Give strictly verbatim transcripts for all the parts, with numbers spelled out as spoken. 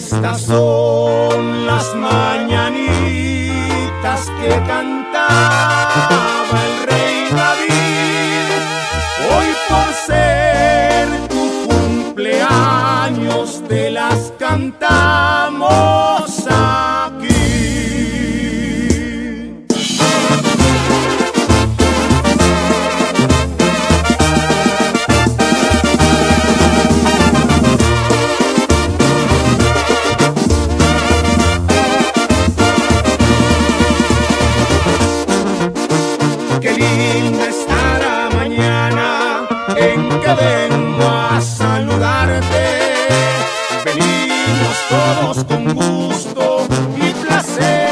Estas son las mañanitas que cantaba el rey David. Hoy por ser tu cumpleaños te las cantamos aquí. Qué linda estará mañana en que vengo a saludarte. Venimos todos con gusto y placer.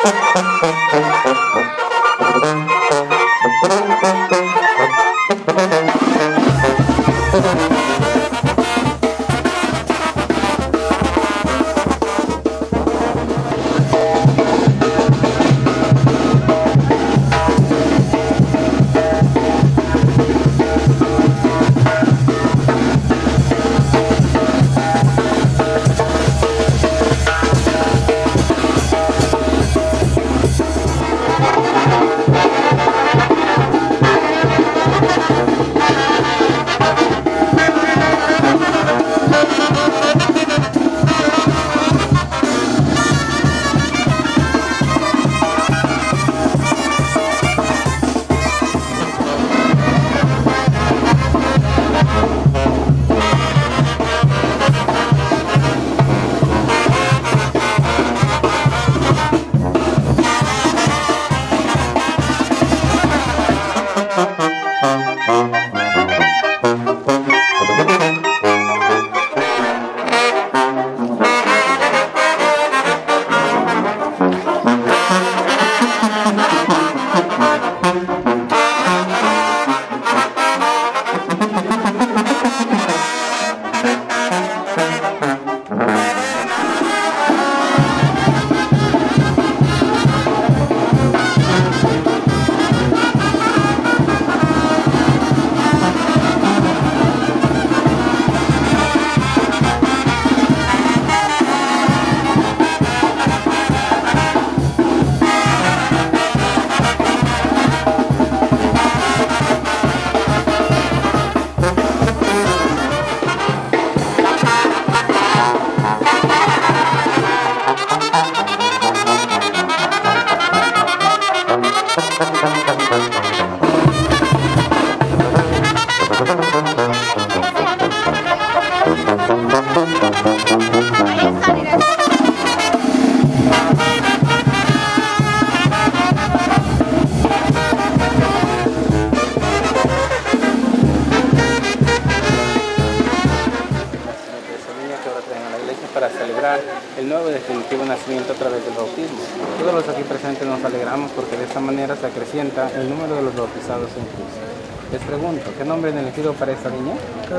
Para celebrar el nuevo y definitivo nacimiento a través del bautismo. Todos los aquí presentes nos alegramos porque de esta manera se acrecienta el número de los bautizados en Cristo. Les pregunto, ¿qué nombre han elegido para esta niña?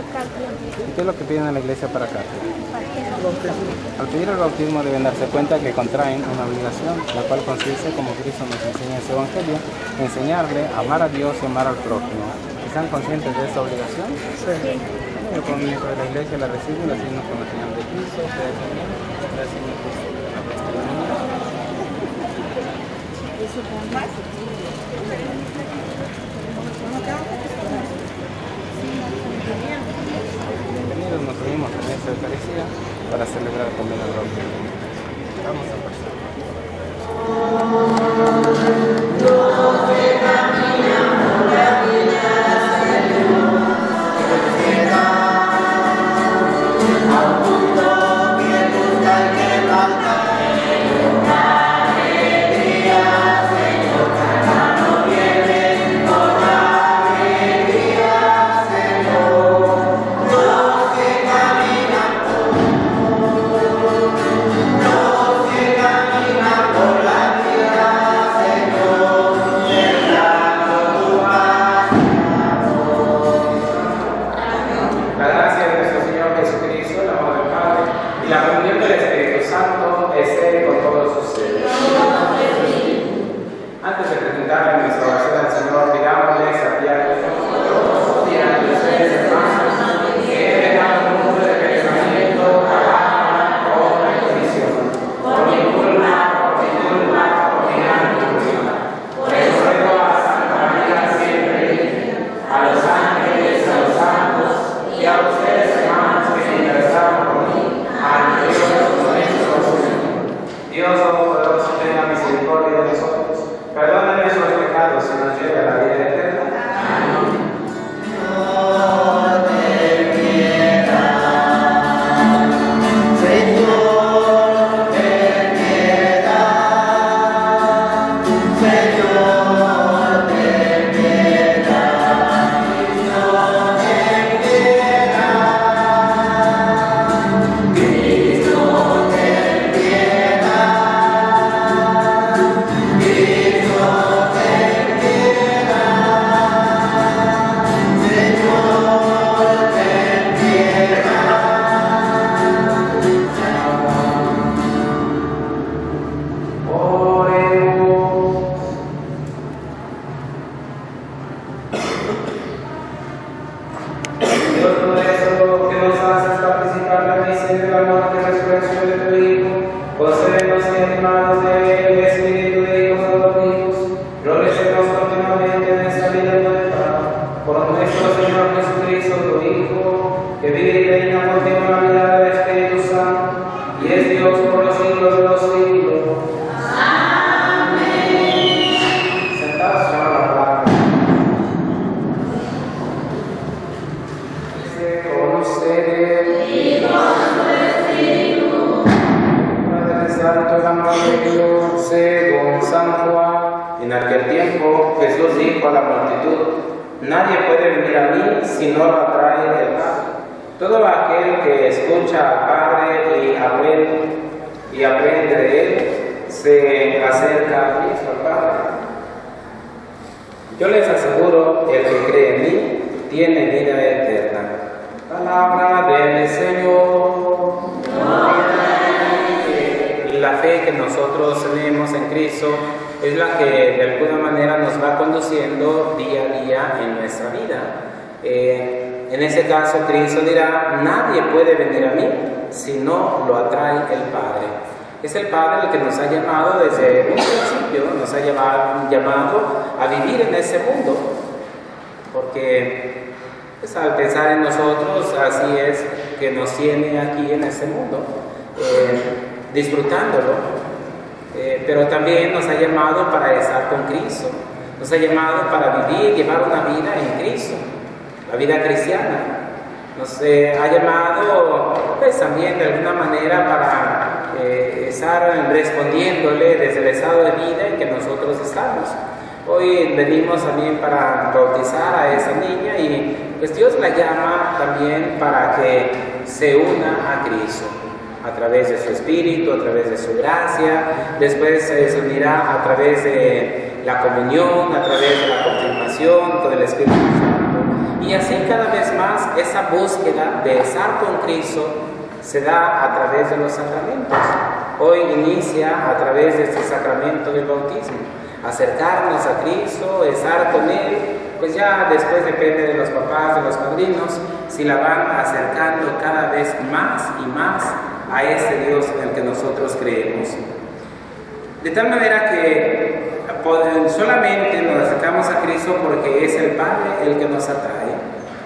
¿Y qué es lo que piden en la iglesia para Katia? Al pedir el bautismo deben darse cuenta que contraen una obligación, la cual consiste, como Cristo nos enseña en su evangelio, enseñarle a amar a Dios y amar al prójimo. ¿Están conscientes de esta obligación? Sí. El comienzo de la iglesia la recibe y la signo con la señal de Cristo. Gracias, Señor Cristo. Bienvenidos, nos unimos en esta Eucaristía para celebrar también el bautismo. Vamos a pasar. Al mundo que busca el que Según San Juan, en aquel tiempo Jesús dijo a la multitud: nadie puede venir a mí si no lo atrae el Padre. Todo aquel que escucha al Padre y aprende, y aprende de Él, se acerca a Cristo, al Padre. Yo les aseguro, el que cree en mí tiene vida eterna. Palabra del Señor. La fe que nosotros tenemos en Cristo es la que de alguna manera nos va conduciendo día a día en nuestra vida. Eh, en ese caso, Cristo dirá: nadie puede venir a mí si no lo atrae el Padre. Es el Padre el que nos ha llamado desde un principio, nos ha llamado, llamado a vivir en ese mundo, porque pues, al pensar en nosotros, así es que nos tiene aquí en este mundo, eh, disfrutándolo, eh, pero también nos ha llamado para estar con Cristo, nos ha llamado para vivir, llevar una vida en Cristo, la vida cristiana. Nos eh, ha llamado pues, también de alguna manera para eh, estar respondiéndole desde el estado de vida en que nosotros estamos. Hoy venimos también para bautizar a esa niña y pues Dios la llama también para que se una a Cristo a través de su Espíritu, a través de su gracia. Después se unirá a través de la comunión, a través de la confirmación con el Espíritu Santo. Y así cada vez más esa búsqueda de estar con Cristo se da a través de los sacramentos. Hoy inicia a través de este sacramento del bautismo. Acercarnos a Cristo, estar con Él, pues ya después depende de los papás, de los padrinos, si la van acercando cada vez más y más a ese Dios en el que nosotros creemos. De tal manera que solamente nos acercamos a Cristo porque es el Padre el que nos atrae,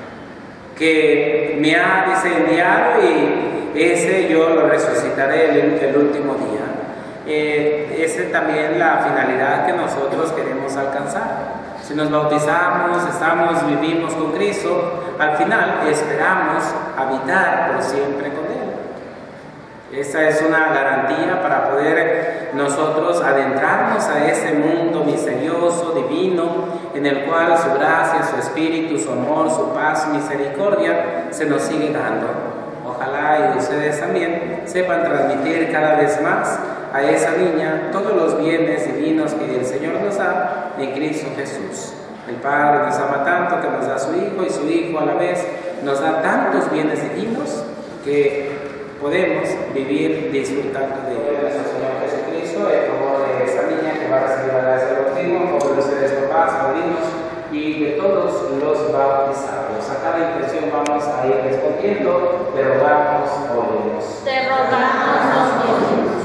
que me ha dice, enviado y ese yo lo resucitaré el, el último día. Eh, esa es también la finalidad que nosotros queremos alcanzar. Si nos bautizamos, estamos, vivimos con Cristo, al final esperamos habitar por siempre con Él. Esa es una garantía para poder nosotros adentrarnos a ese mundo misterioso, divino, en el cual su gracia, su espíritu, su amor, su paz, su misericordia se nos sigue dando. Ojalá y ustedes también sepan transmitir cada vez más a esa niña todos los bienes divinos que el Señor nos da en Cristo Jesús. El Padre nos ama tanto que nos da a su Hijo, y su Hijo a la vez nos da tantos bienes divinos que podemos vivir disfrutando de Él. Nuestro Señor Jesucristo, en favor de esta niña que va a recibir la gracia del bautismo, en favor de ustedes papás, padrinos y de todos los bautizados. A cada intención vamos a ir respondiendo, pero vamos, oremos. Te rogamos, Dios,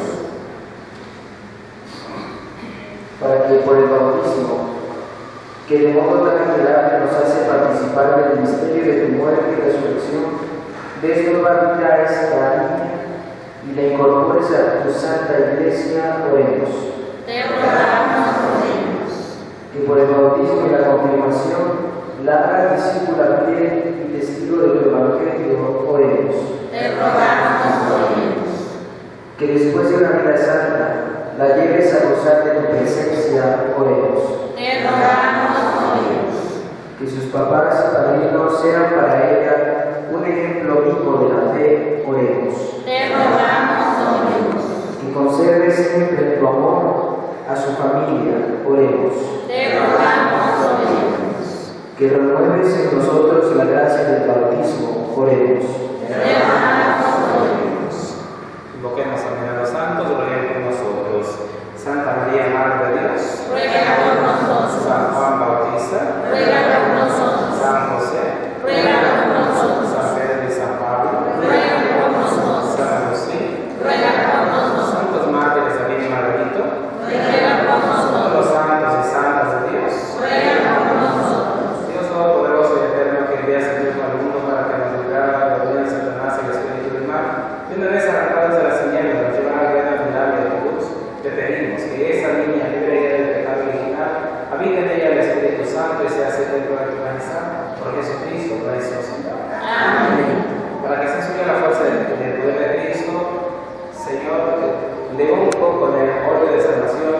para que por el bautismo, que de modo tan admirable nos hace participar del misterio de tu muerte y resurrección, des nueva vida a esta niña y la incorpores a tu santa iglesia, oremos. te rogamos, Dios, Que por el bautismo y la confirmación la hagas discípula fiel y testigo de tu evangelio, oremos. te rogamos, Dios, Que después de una vida santa la lleves a gozar de tu presencia, oremos. te rogamos, Dios, Que sus papás y padrinos sean para ella un ejemplo vivo de la fe, oremos. te rogamos, Dios, Que conserve siempre tu amor a su familia, oremos. te rogamos, Dios, Que renueves en nosotros la gracia del bautismo, oremos. te rogamos, Dios. Invoquemos también a los santos, rueguen por nosotros. Santa María, Madre de Dios, Ruega por nosotros, San Juan Bautista, ruega por nosotros, San José, ruega por nosotros, San Pedro y San Pablo, ruega por nosotros, San Agustín, ruega por nosotros, santos mártires también y Margarito, ruega por todos nosotros, los santos y santas de Dios. ruega por nosotros. Dios Todopoderoso y Eterno, que envías a Dios al mundo para que nos librara de la rebelión de Satanás y el espíritu del mal, y una vez arrancados de las tinieblas, nos llevara a la gran admirable de tu luz, te pedimos que esa niña libre ella del pecado original, habite en ella el Espíritu Santo y sea así dentro de tu majestad, por Jesucristo nuestro Señor. Amén. Para que se suya la fuerza del, del poder de Cristo, Señor, de un poco con el óleo de salvación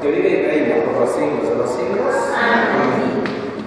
que vive y reina por los siglos de los siglos. Amén.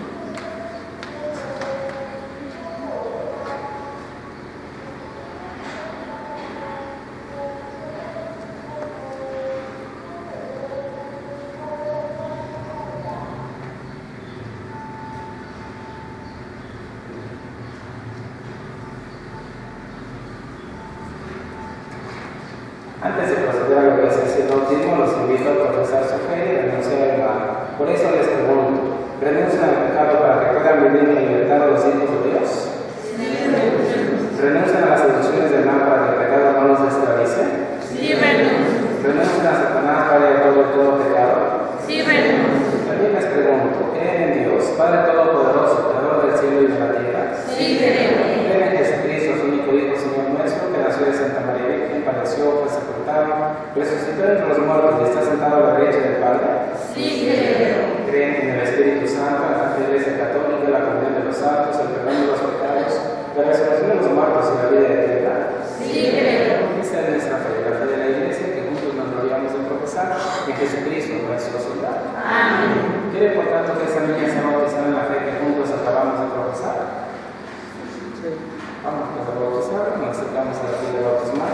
Antes de proceder a lo que es el bautismo, los invito a profesar su fe y renunciar al mal. Por eso les pregunto, ¿renuncian al pecado para que puedan vivir en libertad de los hijos de Dios? Sí. ¿Renuncian a las seducciones del mal para que el pecado no los esclavice? Sí, renuncio. ¿Renuncian a Satanás para ir todo todo pecado? Sí, renuncio. También les pregunto, ¿creen en Dios, Padre Todopoderoso, Creador del cielo y de la tierra? Sí, creemos. ¿Creen en Jesucristo, su único Hijo, Señor nuestro, que nació de Santa María Virgen, padeció, fue sepultado, resucitó entre los muertos y está sentado a la derecha del Padre? Sí, creemos. ¿Creen en el Espíritu Santo, en la Iglesia Católica, la comunión de los santos, el perdón de los pecados, la resurrección de los muertos y la vida eterna? Sí, creemos. Esta es nuestra fe, la fe de la Iglesia, que juntos nos gloriamos de profesar en Jesucristo, nuestro soldado. Amén. ¿Quiere por tanto que esta niña sea bautizada en la fe que juntos acabamos de profesar? Vamos a bautizar, nos acercamos a la fila bautismal.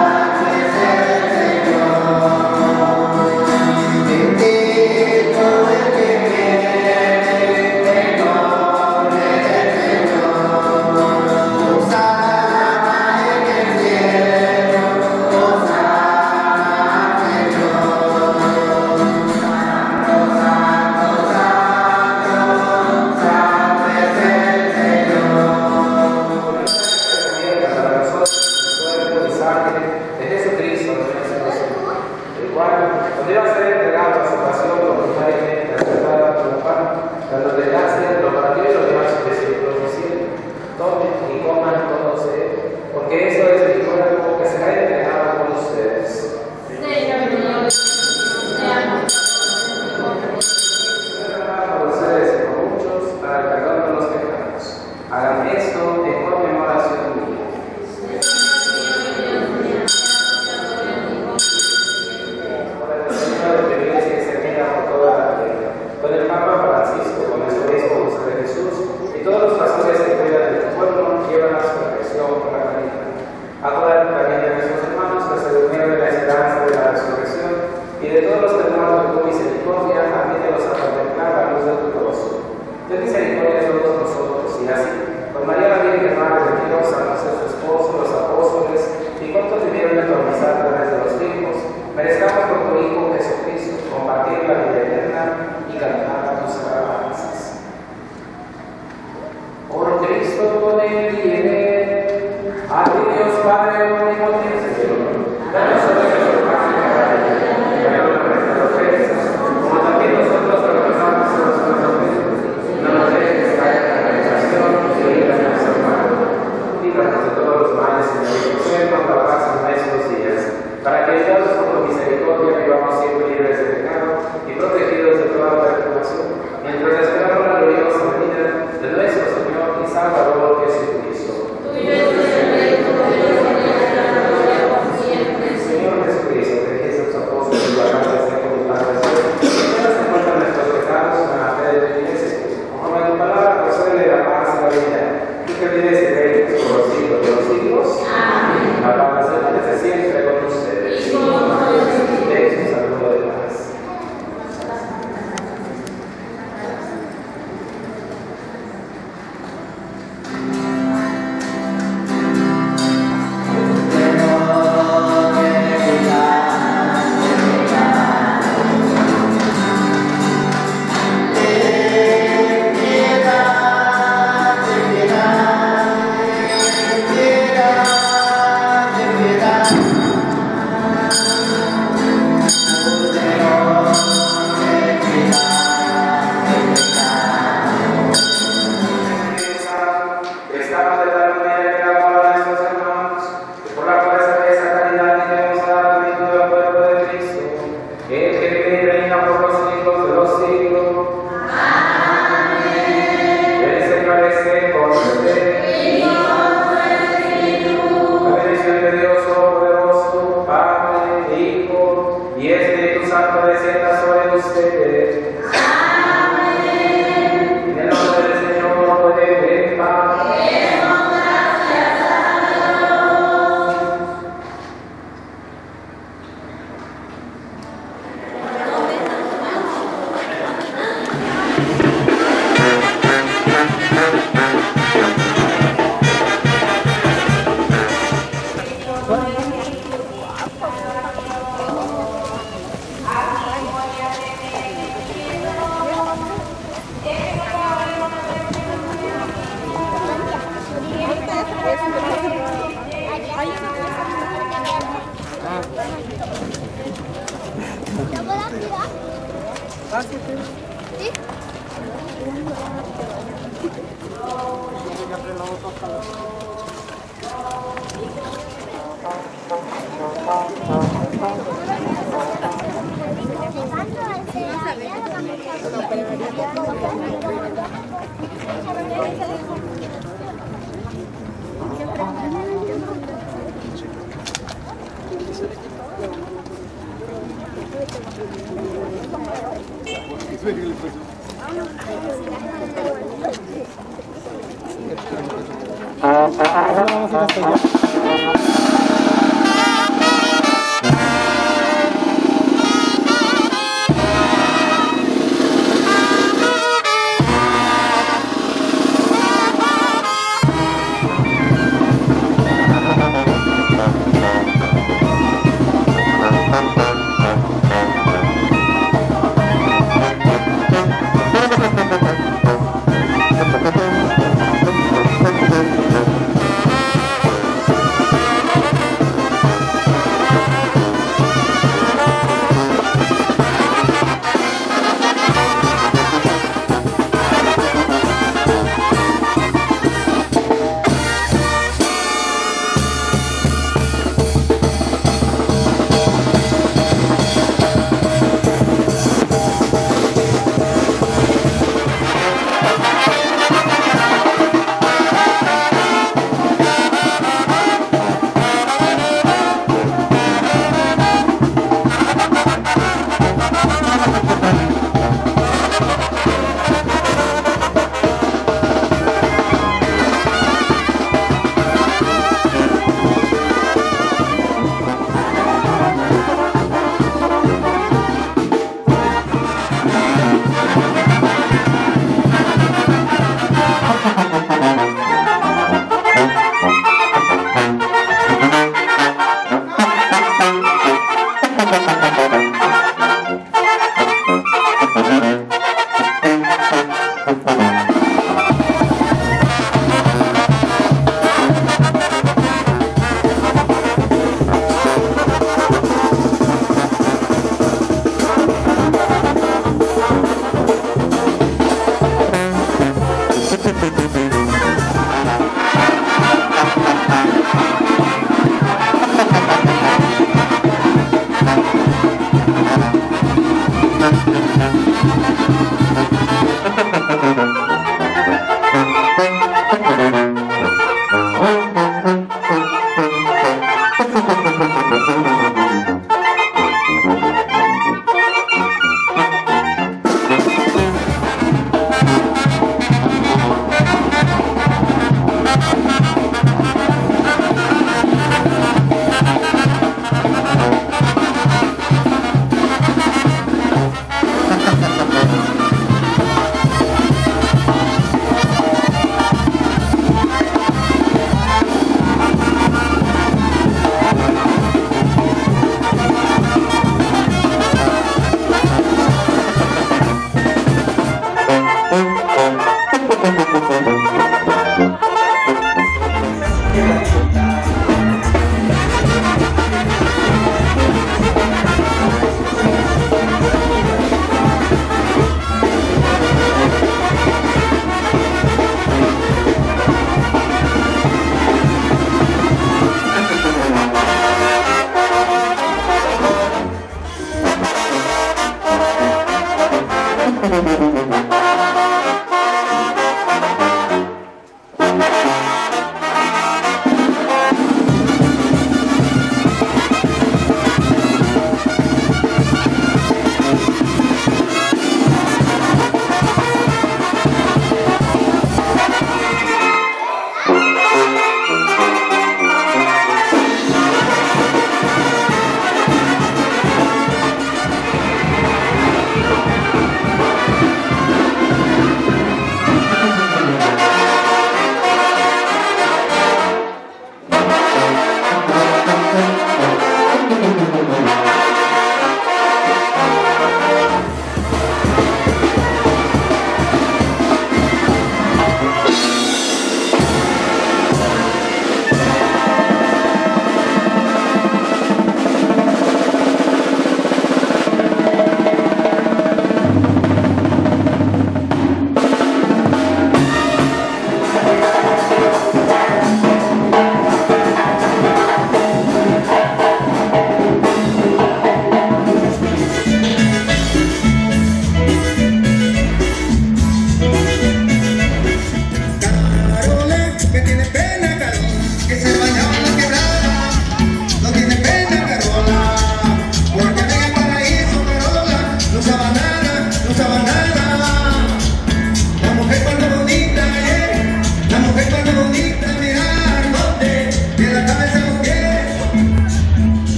Bendito iba a ser entregado a su pasión voluntariamente aceptada por el Padre, dándole gracias, lo partió y lo dio a sus discípulos diciendo: tomen y coman todos de él, porque eso es mi cuerpo que será entregado por ustedes. Por ustedes y por muchos, para el perdón de los pecados. Hagan esto en conmemoración mía. Con el Papa Francisco, con el obispo José de Jesús y todos los pastores que cuidan de tu pueblo, llevan a su perfección con la caridad. Acuérdate también de nuestros hermanos que se durmieron en la esperanza de la resurrección y de todos los que tomaron de tu misericordia, admítelos a contemplar la luz de tu rostro. Ten misericordia de todos nosotros y así, con María la Virgen Madre de Dios, a nuestro esposo, los apóstoles y cuantos vivieron en tu amistad a través de los tiempos, merezcamos por tu Hijo Jesucristo compartir la vida eterna y cantar tus alabanzas. Por Cristo, con él y en él, a ti Dios Padre omnipotente, danos a nuestro pan cada día, perdona nuestras ofensas, como también nosotros perdonamos a los ofensores. No nos dejes caer en la tentación y líbranos del mal. Líbranos de todos los males y concédenos la paz en nuestros días, para que ayudados por tu misericordia vivamos siempre libres de pecado y protegidos de toda perturbación, mientras esperamos la gloriosa venida de nuestro Señor y Salvador Jesucristo. Señor Jesucristo, que dijiste a tus apóstoles y guardaste de conductarles, que nos encuentran nuestros pecados con la fe de tu iglesia, conforme a tu palabra, concédele la paz y la vida, tú que vives y reinas por los siglos de los siglos. Amén. La paz del Señor esté siempre con ustedes. Y con ustedes un saludo de paz.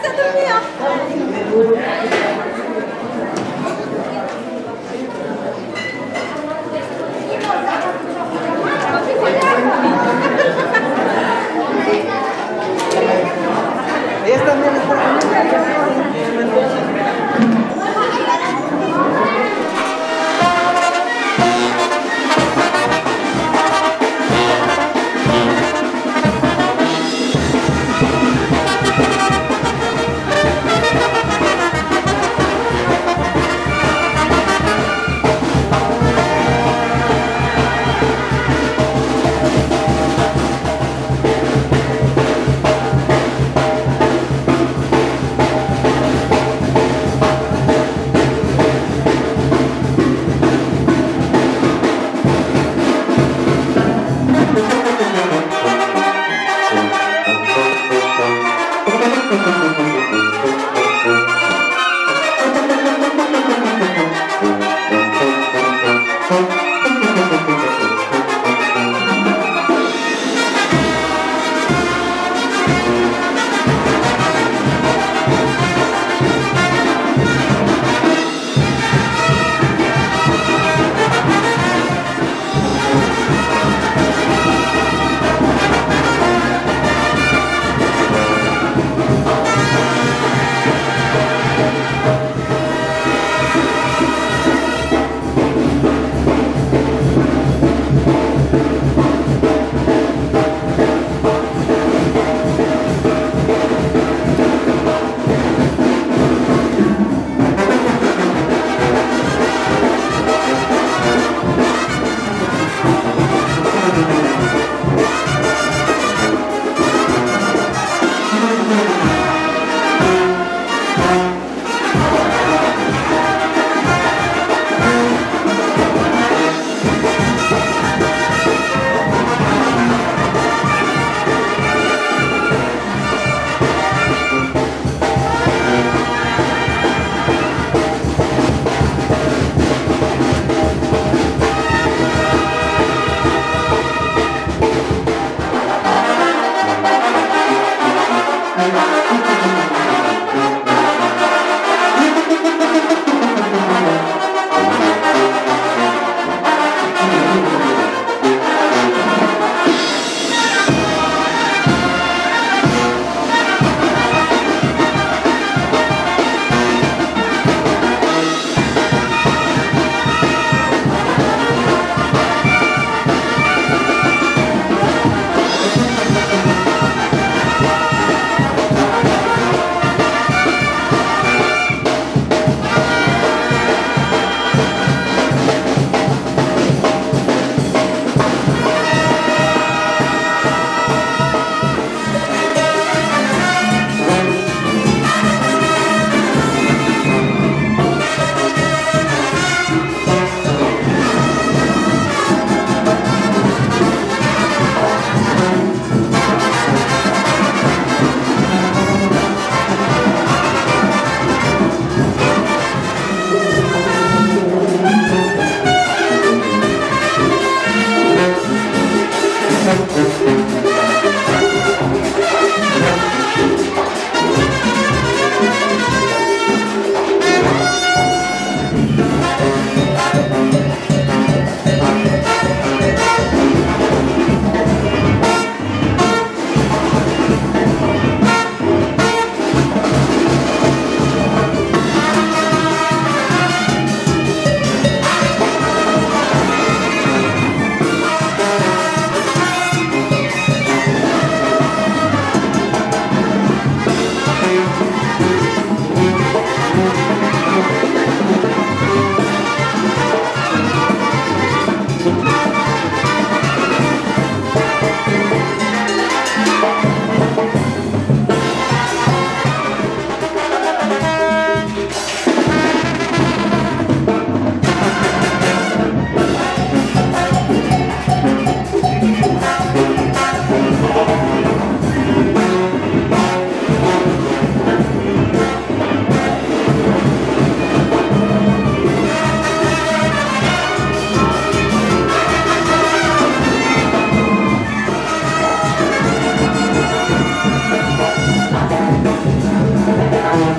Ellas también están.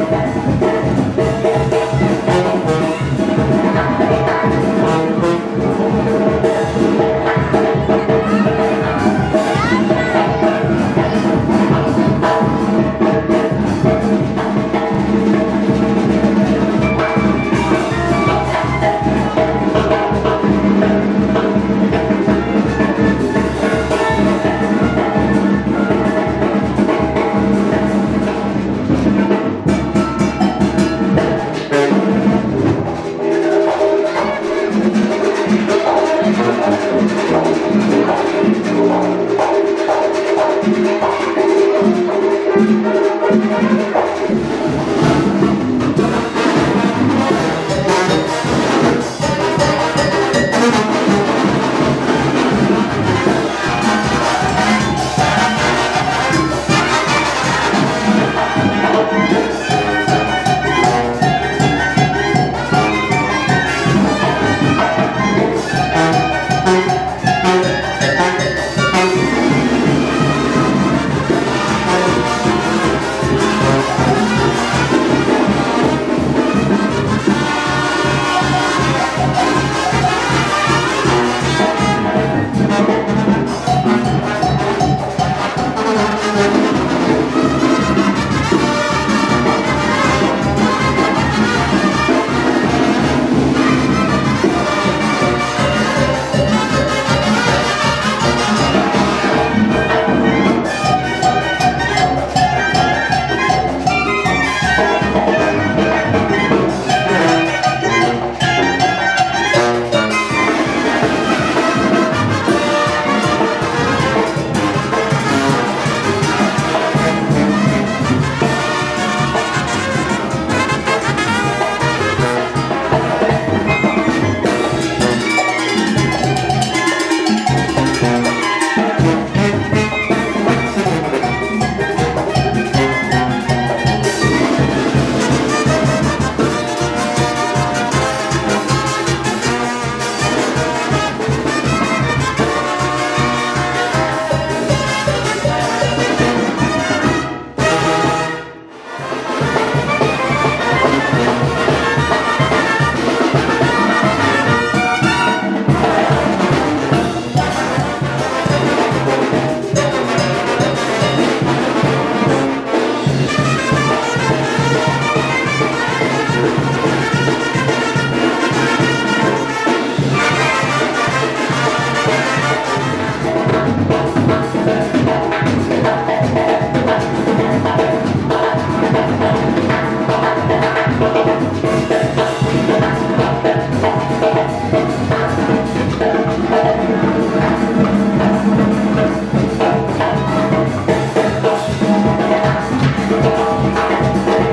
Gracias.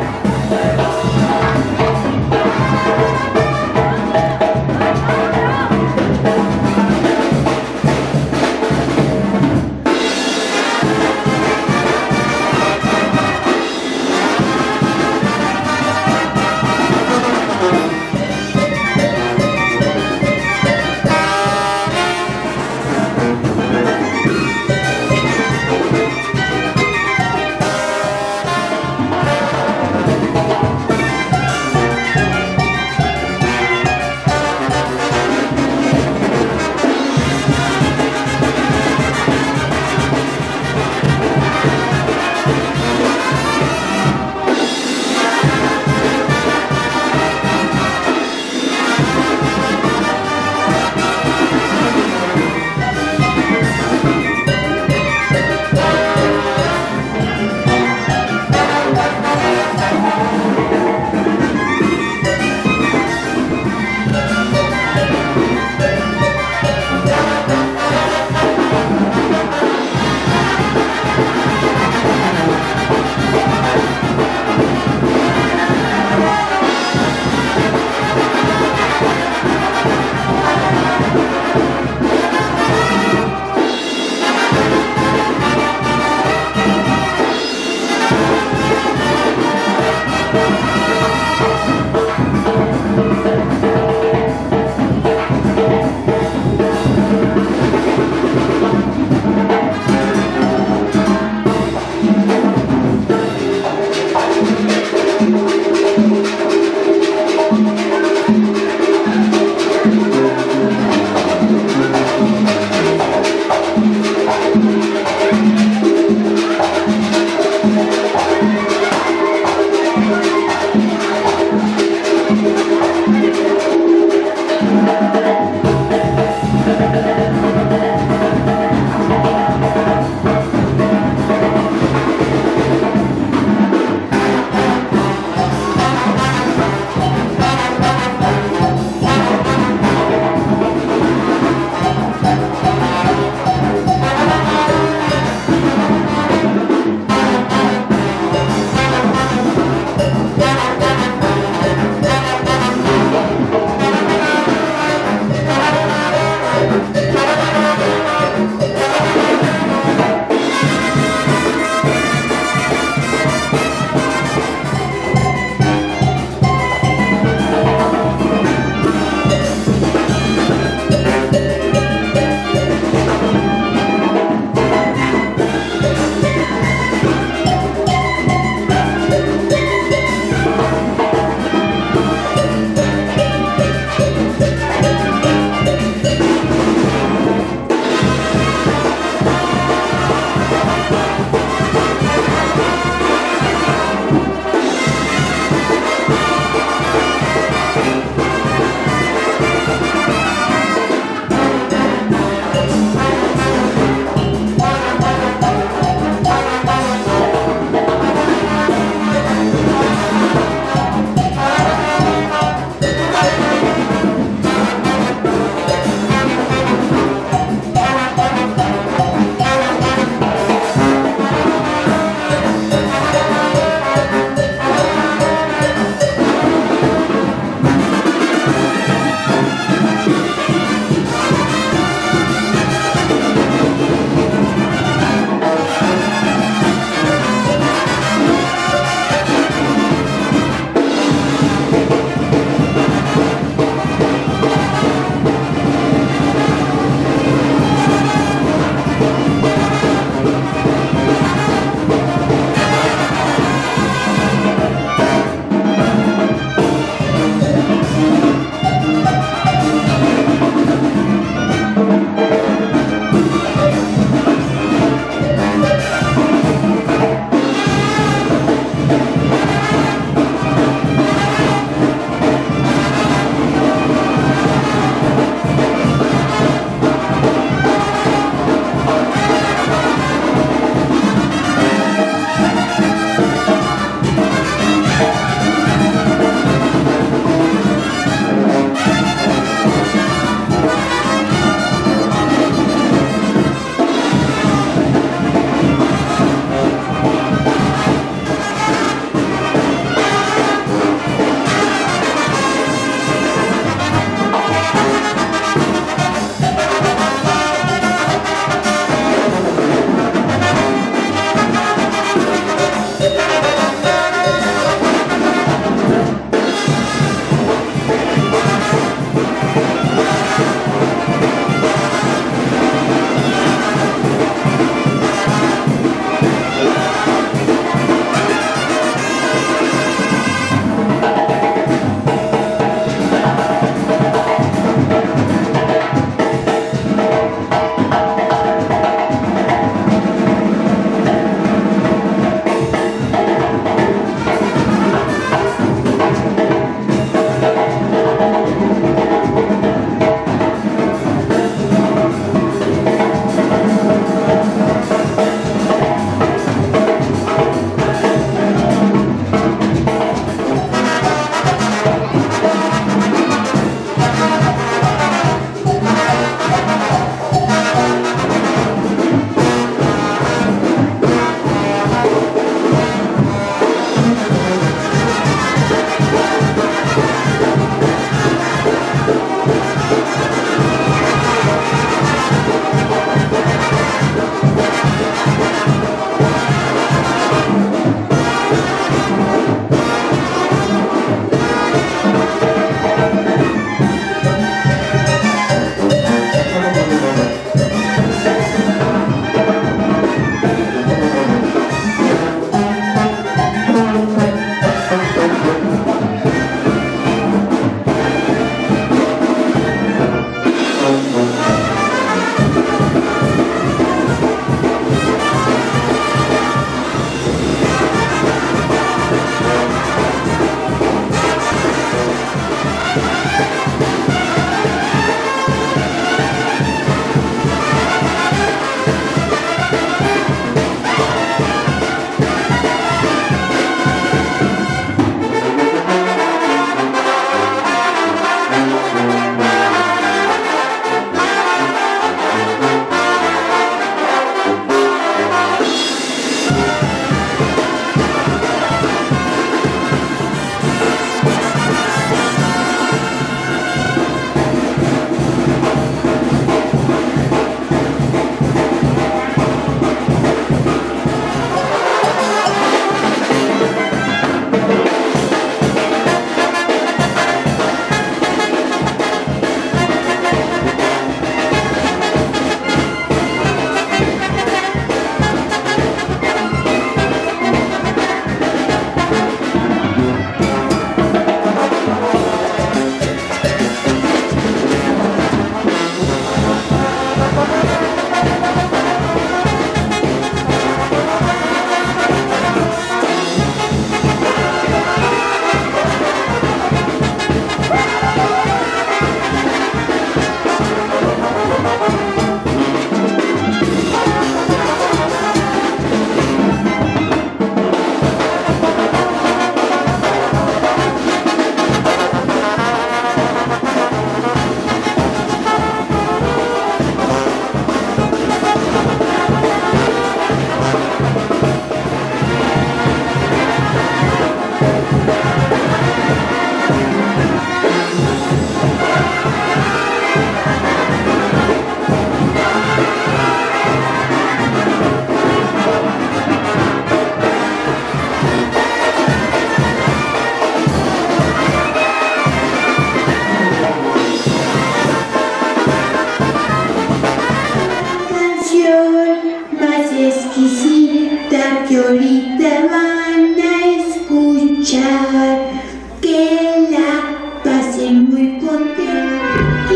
Más exquisita que ahorita van a escuchar, que la pasen muy contenta.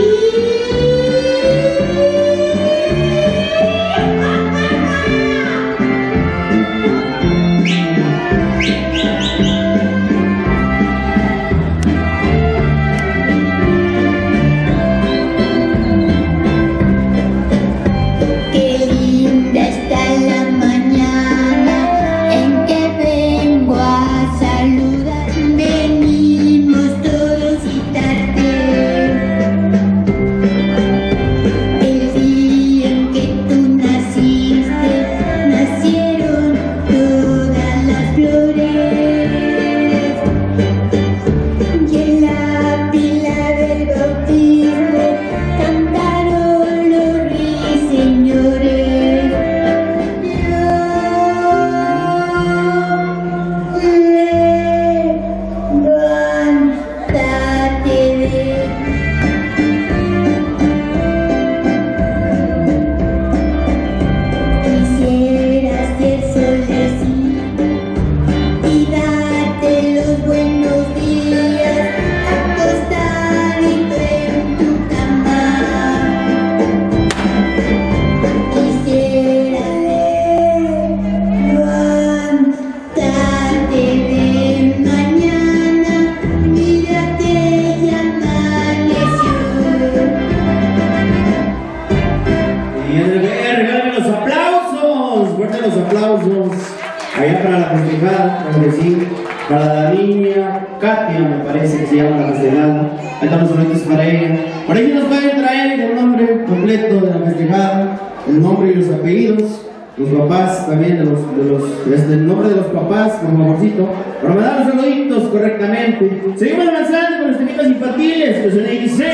Allá para la festejada, como decir, para la niña Katia, me parece que se llama la festejada. Ahí están los saludos para ella. Por ahí nos pueden traer el nombre completo de la festejada, el nombre y los apellidos, los papás también, de los, de los, desde el nombre de los papás, por favorcito, para mandar los saluditos correctamente. Seguimos avanzando con los temitas infantiles, que son X C.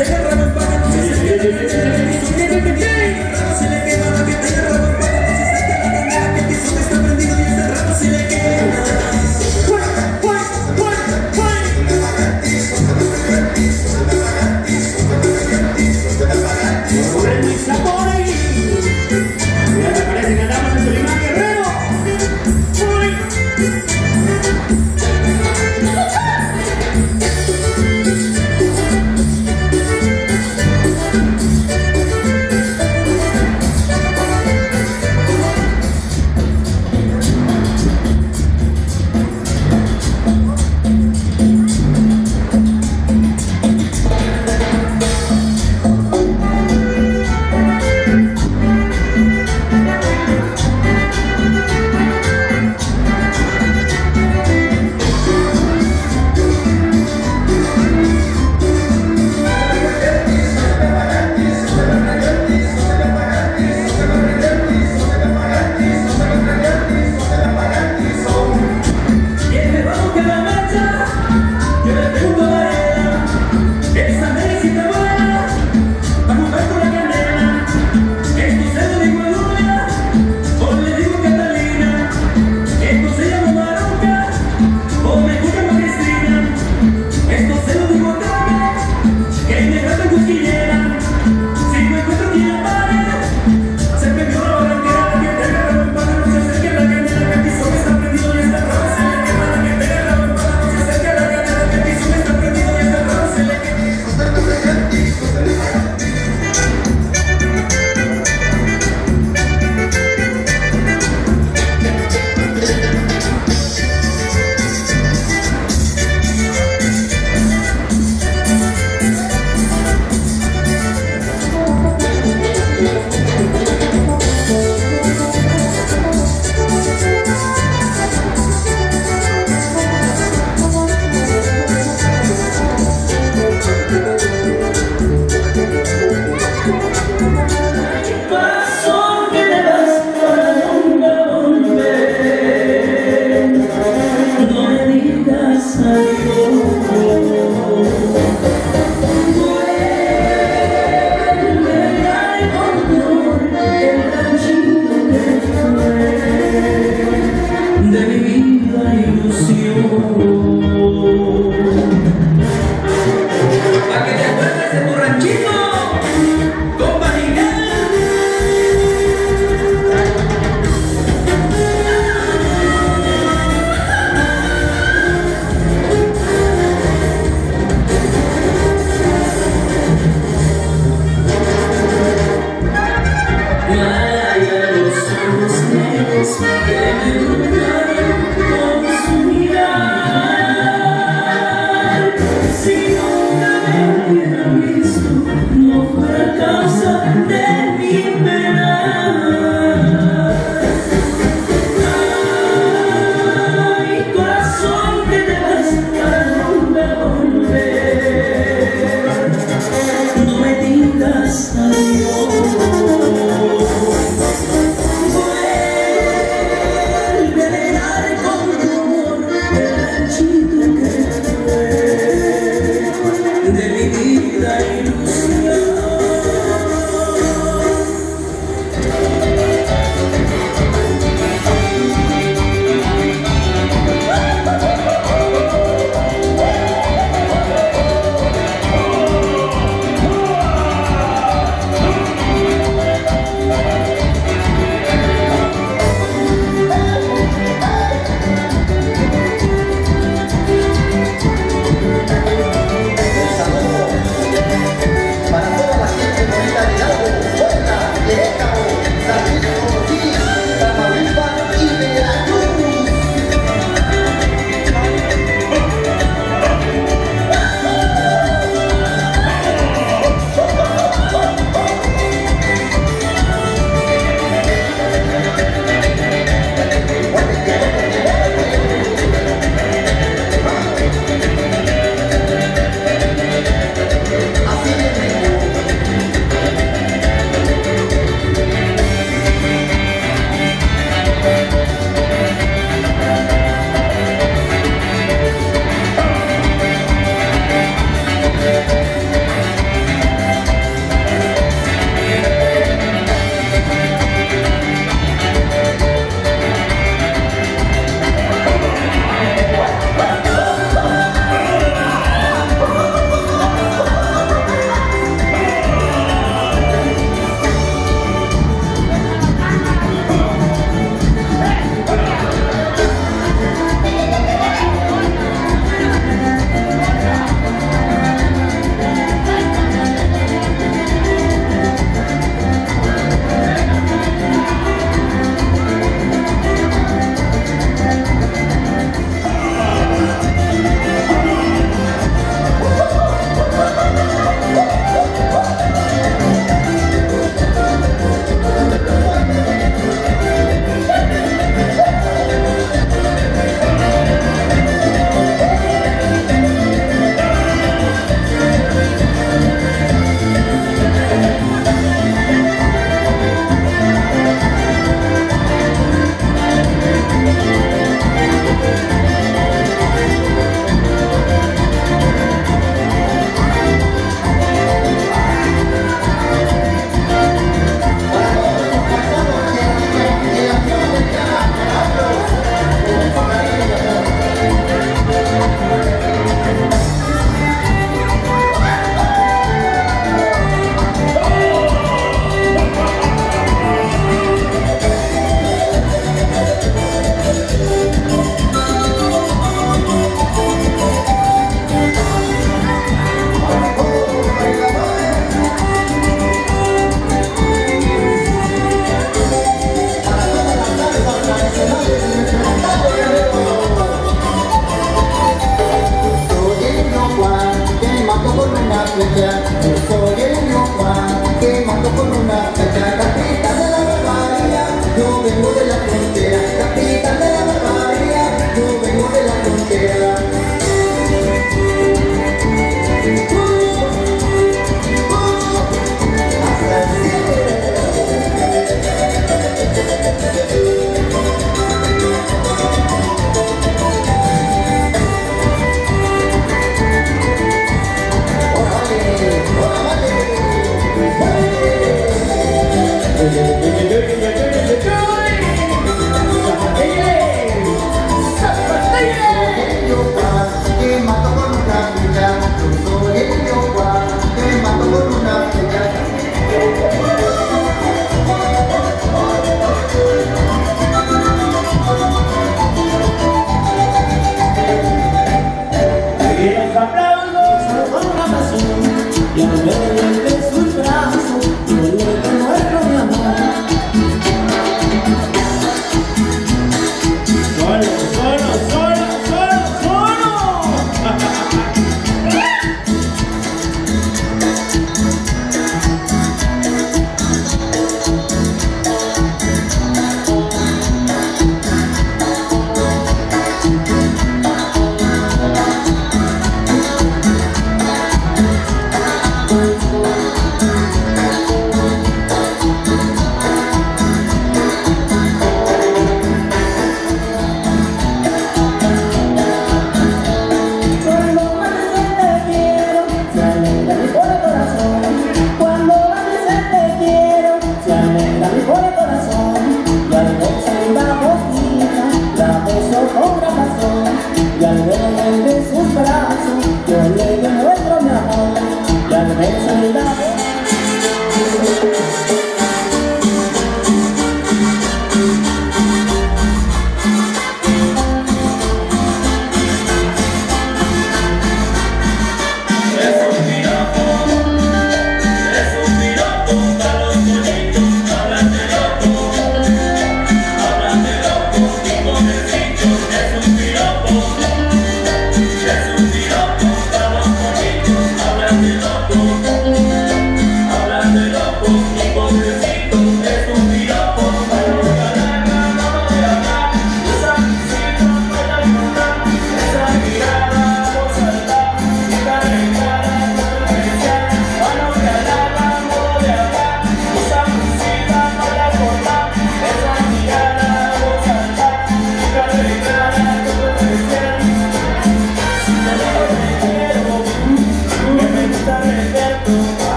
Se le quema la que te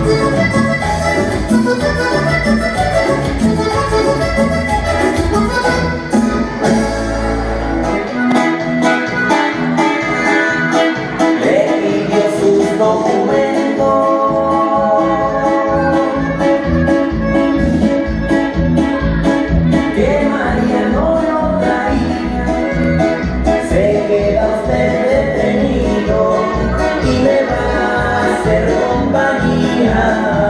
compañía.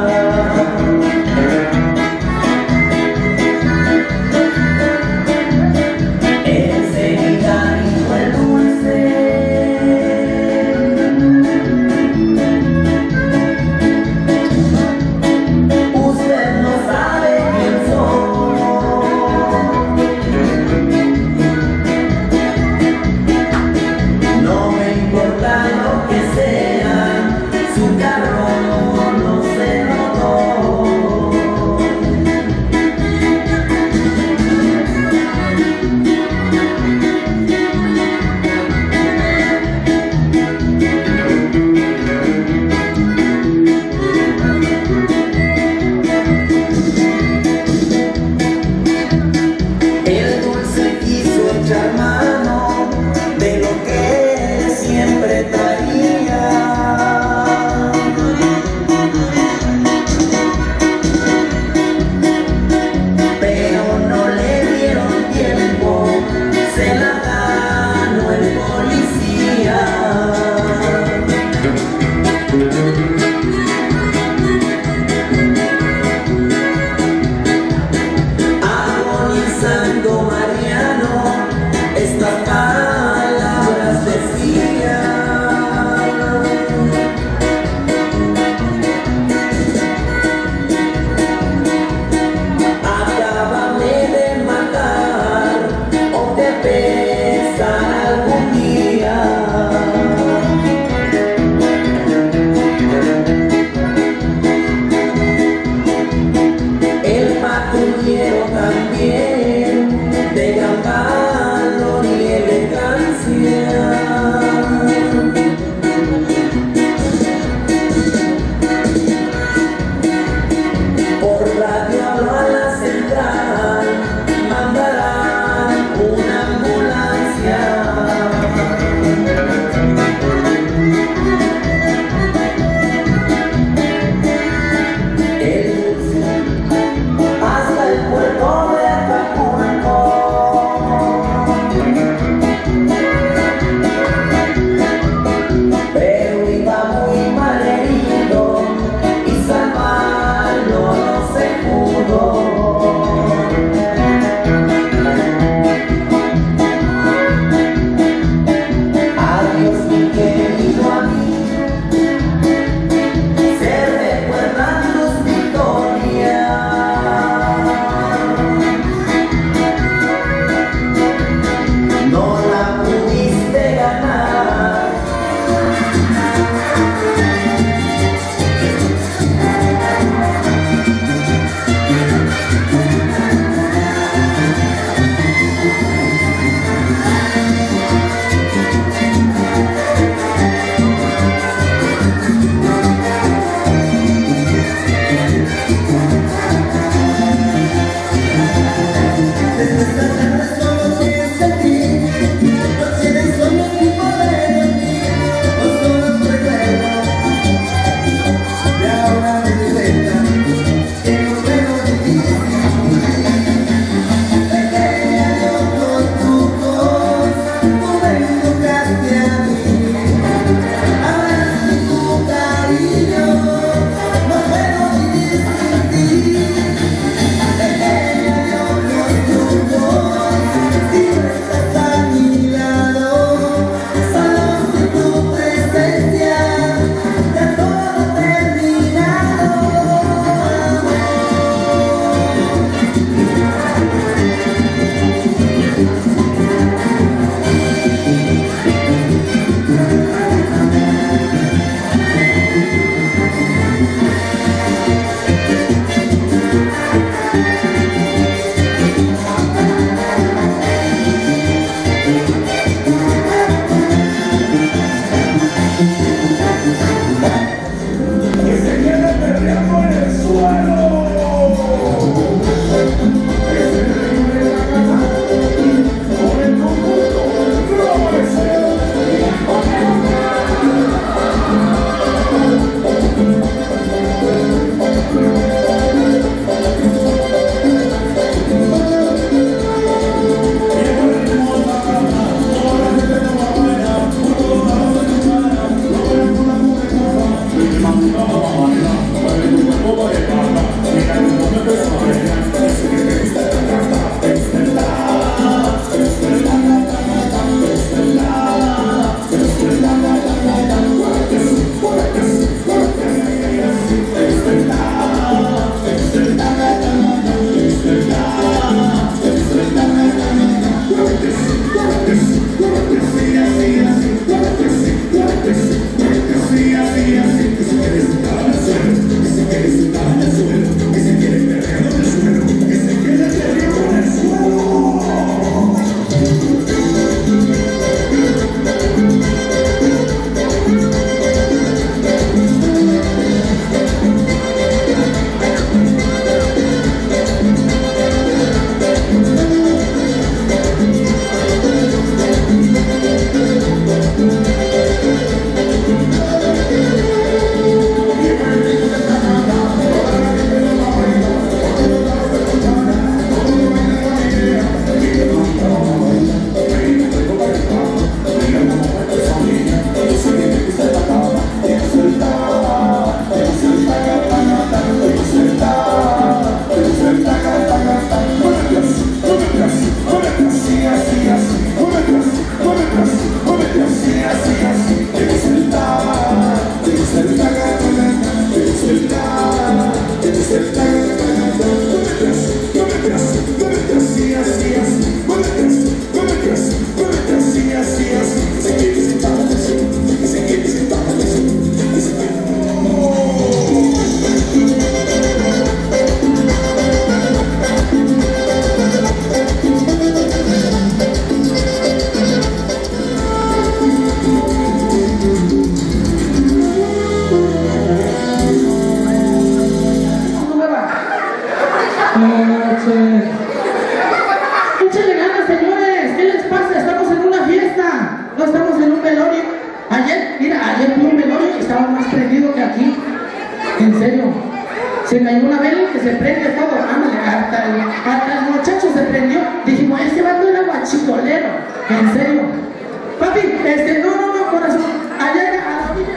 Échale ganas, señores. ¿Qué les pasa? Estamos en una fiesta. No estamos en un velorio. Ayer, mira, ayer fui a un velorio y estaba más prendido que aquí. En serio. Se cayó una vela que se prende todo. Ándale, hasta el, hasta el muchacho se prendió. Dijimos, este vato era guachicolero. En serio. Papi, este, no, no, no, corazón. Allá a la orilla.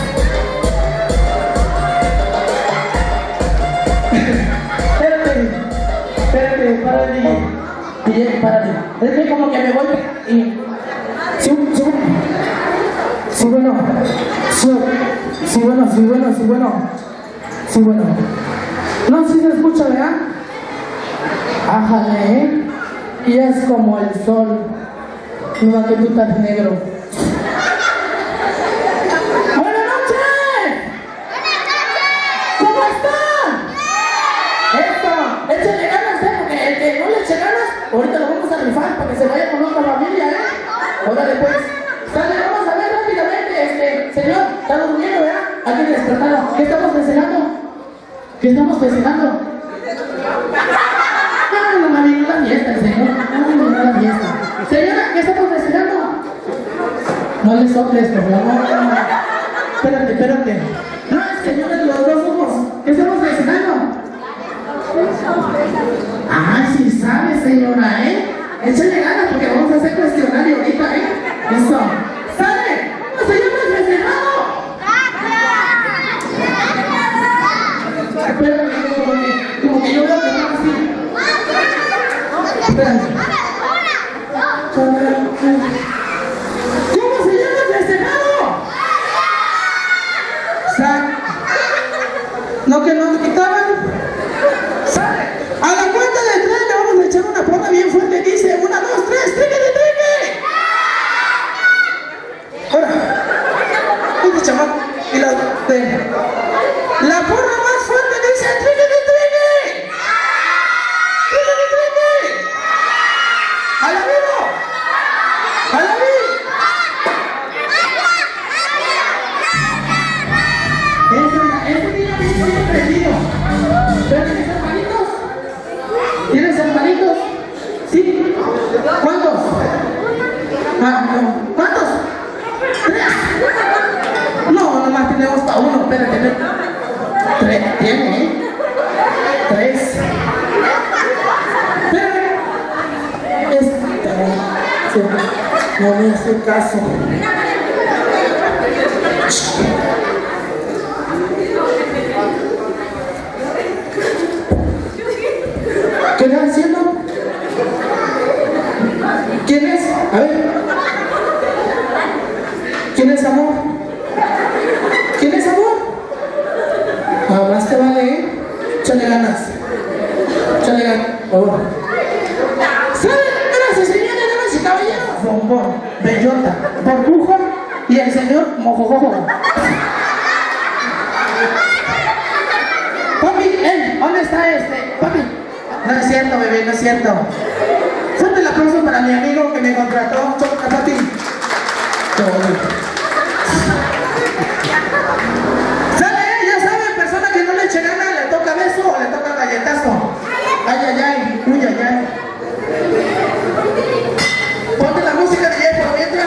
Espérate, espérate, párate, D J, párate. Es que como que me voy y... Sí, sí, sí, bueno, sí, sí, bueno, sí, bueno, sí, bueno, sí, bueno. No, sí se escucha, ¿verdad? Ájale, ¿eh? Y es como el sol, no que tú estás negro. ¡Buenas noches! ¿Cómo están? Esto, échale ganas, ¿eh? Porque el que no le eche ganas, ahorita lo vamos a rifar para que se vaya con otra familia, ¿eh? Órale, pues. Sale, vamos a ver rápidamente, este, señor, está durmiendo, ¿verdad? Hay que despertarlo. ¿Qué estamos festejando? ¿Qué estamos festejando? Ah, no, mami, no la fiesta, señor. No, no, no la fiesta. Señora, ¿qué estamos festejando? No le soples, por favor. Espérate, espérate. No, es que yo de los dos somos. ¿Qué estamos festejando? Ah, sí sabe, señora, ¿eh? Échale ganas porque vamos a hacer cuestionario ahorita, ¿eh? Eso. ¡Sale! ¡No se llama el festejado! Espérame, como que, como que yo veo que no así. Espérame. ¿Cómo se llama el festejado? ¡Sale! ¿No que nos quitaban? ¡Sale! A la cuenta de tres le vamos a echar una porra bien fuerte. Dice, una, dos, tres, trique de trique. Ahora, este chamaco y la de la porra más fuerte dice, trique de trique. Trique de trique. A la vivo. A la vivo. Ese, ese niño viene bien prendido. ¿Pero tienes hermanitos? ¿Tienes hermanitos? ¿Sí? ¿Cuántos? Ah, no. ¿Cuántos? ¿Tres? No, nomás tenemos para uno, espérate. Tres, tiene, ¿eh? Tres. Espérate. Este, no me hace caso. ¿Qué están haciendo? ¿Quién es? A ver. ¿Quién es amor? ¿Quién es amor? Ah, más te vale, ¿eh? Échale ganas. Échale ganas, por favor. ¿Saben? Gracias, señores, damas y caballeros. Bombón, bellota, burbuja y el señor mojojojo. Papi, ¿eh? ¿Dónde está este? Papi. No es cierto, bebé, no es cierto. Fuerte el aplauso para mi amigo que me contrató, Choca, papi. Qué bonito. Sale, ya saben, persona que no le eche gana, le toca beso o le toca galletazo. Ay, ay, ay, uy, ay, ay. Ponte la música de J por mientras.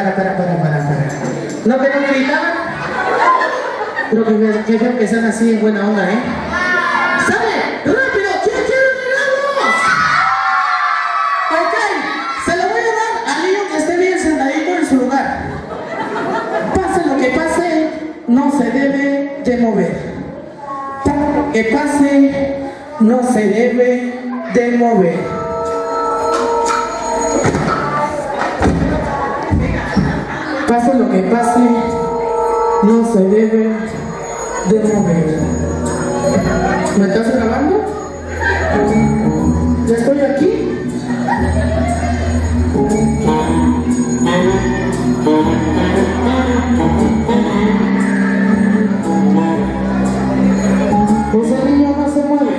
para, para, para, para, para. ¿No tengo que gritar? Creo que, que veo que están así en buena onda, ¿eh? ¿Sabe? ¡Rápido! ¿Quién quiere regalos? Ok, se lo voy a dar al niño que esté bien sentadito en su lugar. Pase lo que pase, no se debe de mover. Pase lo que pase, no se debe de mover. Pase lo que pase, no se debe de mover. ¿Me estás grabando? ¿Ya estoy aquí? Ese niño no se mueve.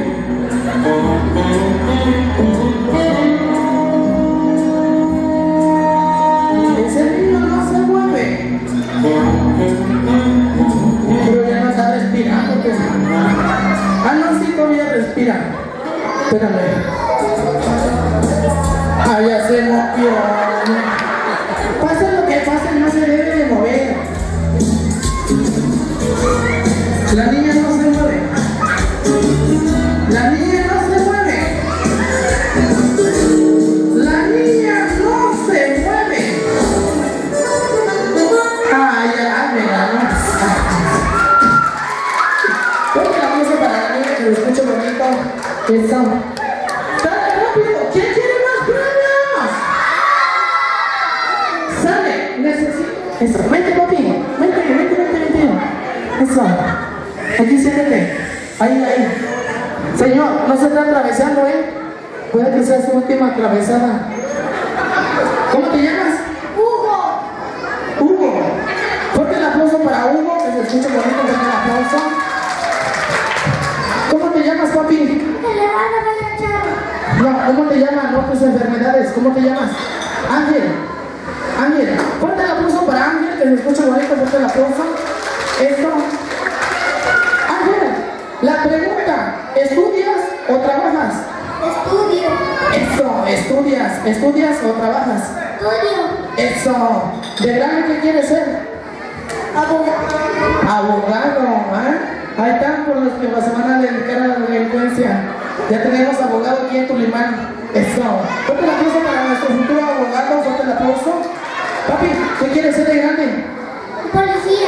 Ese niño no se mueve. Pero ya no está respirando, pues. Ah, no, sí, todavía respira. Espérame. Ah, ya se movió. Pase lo que pase, no se debe de mover. La niña no se mueve. La niña no se mueve. La niña no se mueve. Ah, ya, me ganó. Ponte la música para la niña que lo escucho bonito. Eso. ¡Sale rápido! ¿Quién quiere más premios? ¡Sale! Necesito. Eso, vente, papi. Vente, vente, vente, vente. Eso. Aquí siéntate. Ahí, ahí. Señor, no se está atravesando, ¿eh? Puede que sea su última atravesada. ¿Cómo te llamas? Hugo. Hugo. Fuerte el aplauso para Hugo, que se escucha bonito, fuerte el aplauso. ¿Cómo te llamas, papi? Se le va a dar la chava. No, ¿cómo te llamas? No, tus enfermedades. ¿Cómo te llamas? Ángel. Ángel. Fuerte el aplauso para Ángel, que se escucha bonito, fuerte el aplauso. Esto. Ángel, la pregunta, ¿estudias o trabajas? Estudio. Eso, estudias. ¿Estudias o trabajas? Estudio. Eso. ¿De grande qué quieres ser? Abogado. Abogado, ¿eh? Ahí están por los que se van a dedicar a la delincuencia. Ya tenemos abogado aquí en Tulimán. Eso. Fuerte el aplauso para nuestro futuro abogado. Fuerte el aplauso. Papi, ¿qué quieres ser de grande? Policía.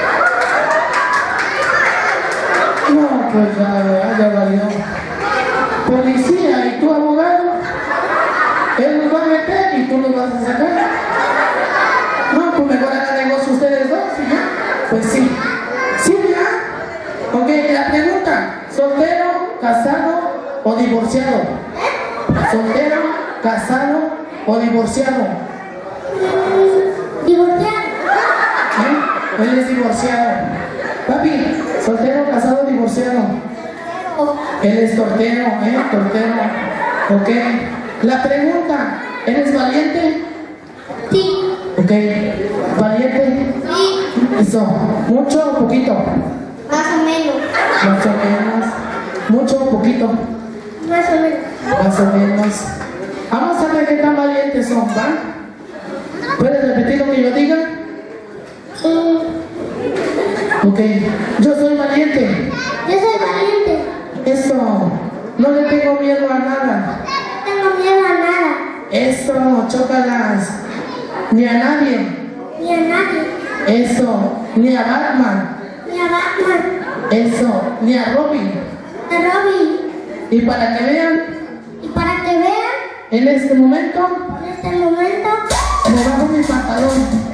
No, pues ya, ya valió. Policía y tú abogado. Él nos va a meter y tú nos vas a sacar. No, pues mejor hagan negocio ustedes dos, ¿sí ya? Pues sí. ¿Sí ya? Ok, la pregunta. ¿Soltero, casado o divorciado? ¿Soltero, casado o divorciado? Divorciado. ¿Eh? Él es divorciado. Papi, ¿soltero, casado o divorciado? Él es tortero, ¿eh? Tortero. Ok. La pregunta, ¿eres valiente? Sí. Ok. ¿Valiente? Sí. Eso. ¿Mucho o poquito? Más o menos. Más o menos. ¿Mucho o poquito? Más o menos. Más o menos. Vamos a ver qué tan valientes son, ¿va? ¿Puedes repetir lo que yo diga? Mm, Ok. Yo soy valiente. yo soy valiente. Eso. No le tengo miedo a nada. No tengo miedo a nada. Eso. Chócalas. Ni a nadie. Ni a nadie. Eso. Ni a Batman. Ni a Batman. Eso. Ni a Robin. A Robin. Y para que vean, Y para que vean, en este momento, en este momento, me bajo mi pantalón.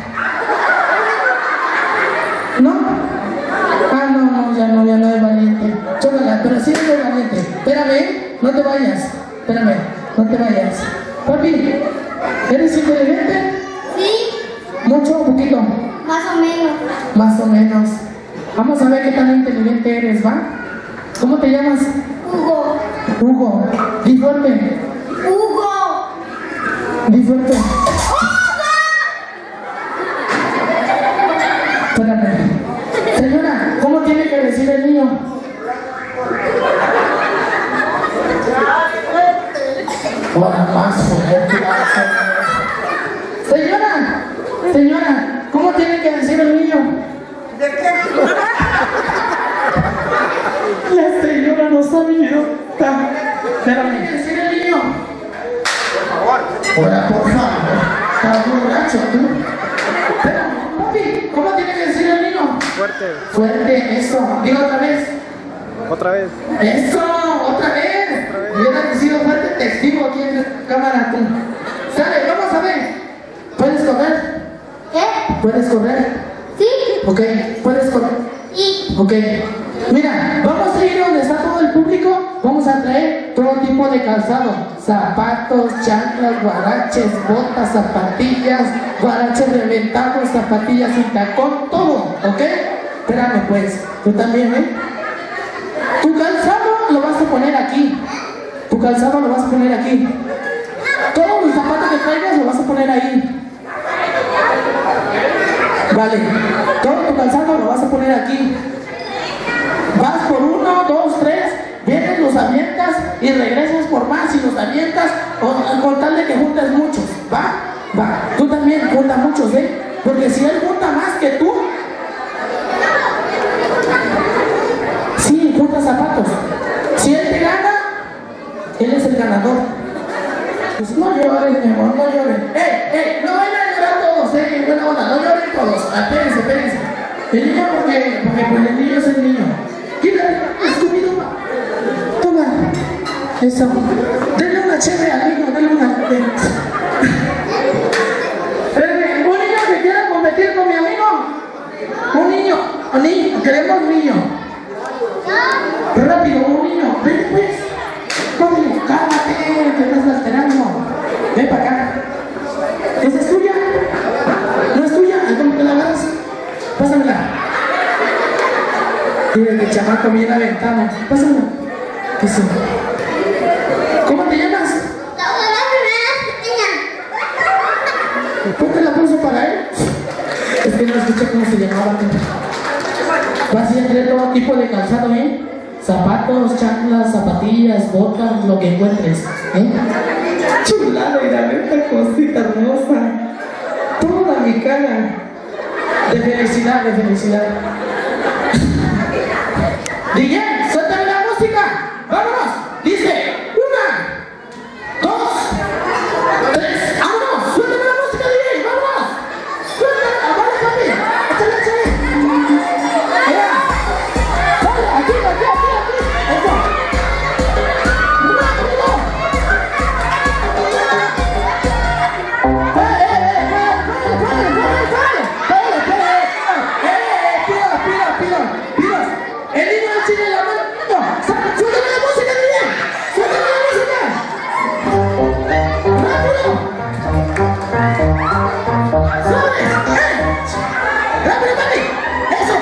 ¿No? Ah, no, no, ya no, ya no es valiente. Chócala, pero sí eres valiente. Espérame, no te vayas. Espérame, no te vayas. Papi, ¿eres inteligente? sí, ¿Mucho o poquito? más o menos. Más o menos. Vamos a ver qué tan inteligente eres, ¿va? ¿Cómo te llamas? Hugo. Hugo. Di fuerte. Hugo. Di fuerte. Espérame. Señora, ¿cómo tiene que decir el niño? Ahora más fuerte. Señora, Señora, ¿cómo tiene que decir el niño? ¿De qué? La señora no sabe idiota. Pero tiene que decir el niño. Por favor. Ahora, por favor. Estás borracho tú. Pero, papi, ¿cómo tiene que decir el niño? Fuerte. Fuerte, eso. Digo otra vez. Otra vez. Eso, otra vez. Hubiera sido fuerte testigo aquí en la cámara tú. Sale, vamos a ver. ¿Puedes correr? ¿Qué? ¿Puedes correr? Sí. Ok, ¿puedes correr? Y. Ok. Mira, vamos a ir donde está todo el público. Vamos a traer todo tipo de calzado. Zapatos, chanclas, guaraches, botas, zapatillas, guaraches reventados, zapatillas sin tacón, todo, ¿ok? Espérame pues, tú también, ¿eh? Tu calzado lo vas a poner aquí. Tu calzado lo vas a poner aquí. Todos los zapatos que traigas lo vas a poner ahí. Vale, todo tu calzado lo vas a poner aquí. Vas por uno, dos, tres, vienes, los avientas y regresas por más y los avientas con, con tal de que juntes muchos. ¿Va? Va. Tú también junta muchos, ¿eh? Porque si él junta más que tú, sí, junta zapatos. Si él te gana, él es el ganador. Pues no llores, mi amor, no llores. ¡Ey, ey! No vayan a llorar todos, ¿eh? Buena onda, no lloren todos. Espérense, espérense. El niño porque, porque pues el niño es el niño. Quítale, escupido. Toma. Eso. Denle una chévere al niño, denle una. Espérenme, un niño que quiera competir con mi amigo. Un niño, un niño, queremos un niño. Rápido, un niño. Ven pues. Cómele, cálmate, te estás alterando. Ven para acá. ¿Esa es tuya? ¿No es tuya? ¿Cómo te la agarras? Pásamela. Mira que el chamaco viene aventado. Pásamela. Eso. ¿Cómo te llamas? Ponte el aplauso para él. Es que no escuché cómo se llamaba. Vas a tener todo tipo de calzado, ¿eh? Zapatos, chanclas, zapatillas, botas, lo que encuentres, ¿eh? Chulada, y la esta cosita hermosa. Toda mi cara. De felicidad, de felicidad. D J, suéltame la música. ¡Vámonos! Dice, una, dos, tres, ¡vámonos! ¡Suéltame la música, D J! ¡Vámonos! ¡Suéltame! ¡Vale, papi! ¡Échale, échale! ¡Mira! ¡Vale! ¡Aquí, aquí, aquí, aquí! ¡Eso! ¡Rápido! ¡Eh, eh, eh! ¡Vale, vale, vale, vale! ¡Vale, vale! ¡Eh, eh! ¡Pido, pido, pido! ¡Pido! ¡El niño del chile la mano! ¡Suéltame la música, D J! ¡Suéltame la música! ¡Rápido! ¡Sobres! ¡Eh! ¡Rápido, papi! ¡Eso!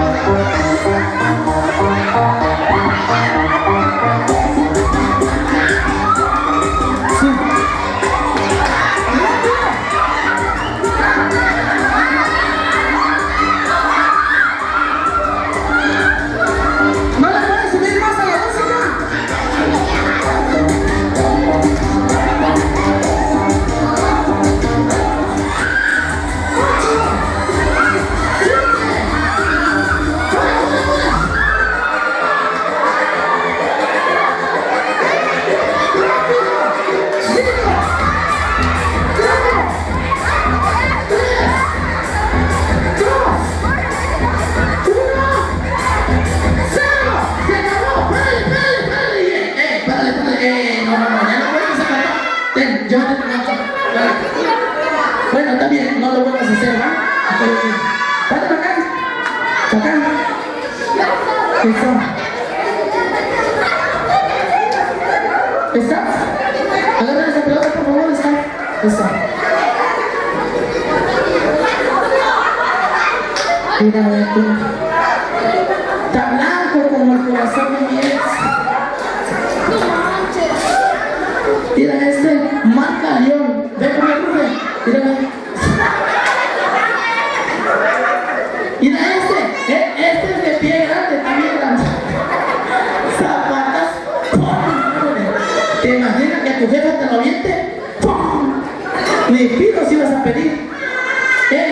Sí. ¿No le puedes subir más a la música? Bueno, está bien, no lo vuelvas a hacer, ¿va? Dale para acá, para acá. Eso. ¿Estás? Agarra esa pelota, por favor, está. Eso. Mira, a ver tú. Está blanco como el corazón de mi ex. Mira este, marca León. Ven con el rufe. Mira. Mira este. eh, Este es de pie grande también. Zapatas. ¡Pum! ¿Te imaginas que tu jefa te lo aviente? ¡Pum! Ni pido si vas a pedir. ¿Eh?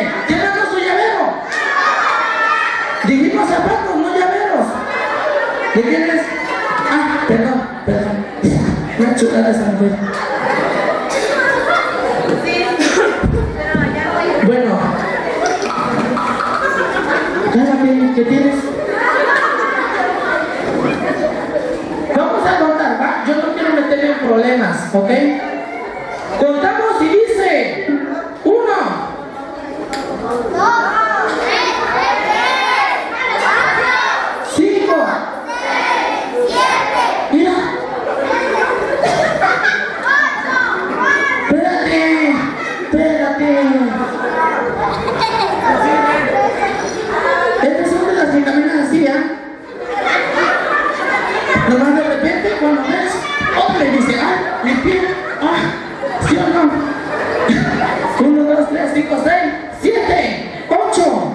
unos zapatos, no llaveros. ¿De quién es? Ah, perdón, perdón. Una chulada esa mujer. Bueno. Cállate, ¿qué tienes? Vamos a contar, ¿va? Yo no quiero meterme en problemas, ¿ok? Contamos y dice uno, cinco, mira, espérate, espérate. Estas son de las que caminan así, ¿eh? Nomás de repente cuando ves, hombre dice, ay, mi pie, ay, ¿sí o no? Uno, dos, tres, cinco, seis, siete, ocho.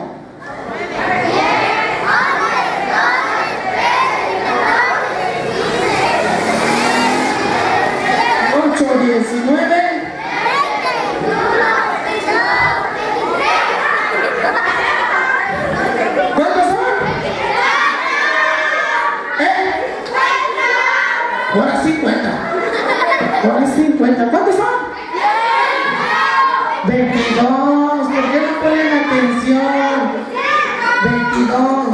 Ocho, diecinueve. ¿Cuántos son? ¿Eh? Ahora cincuenta. Ahora cincuenta. ¿Cuántos son? veintidós. ¿Por qué no ponen atención? veintidós.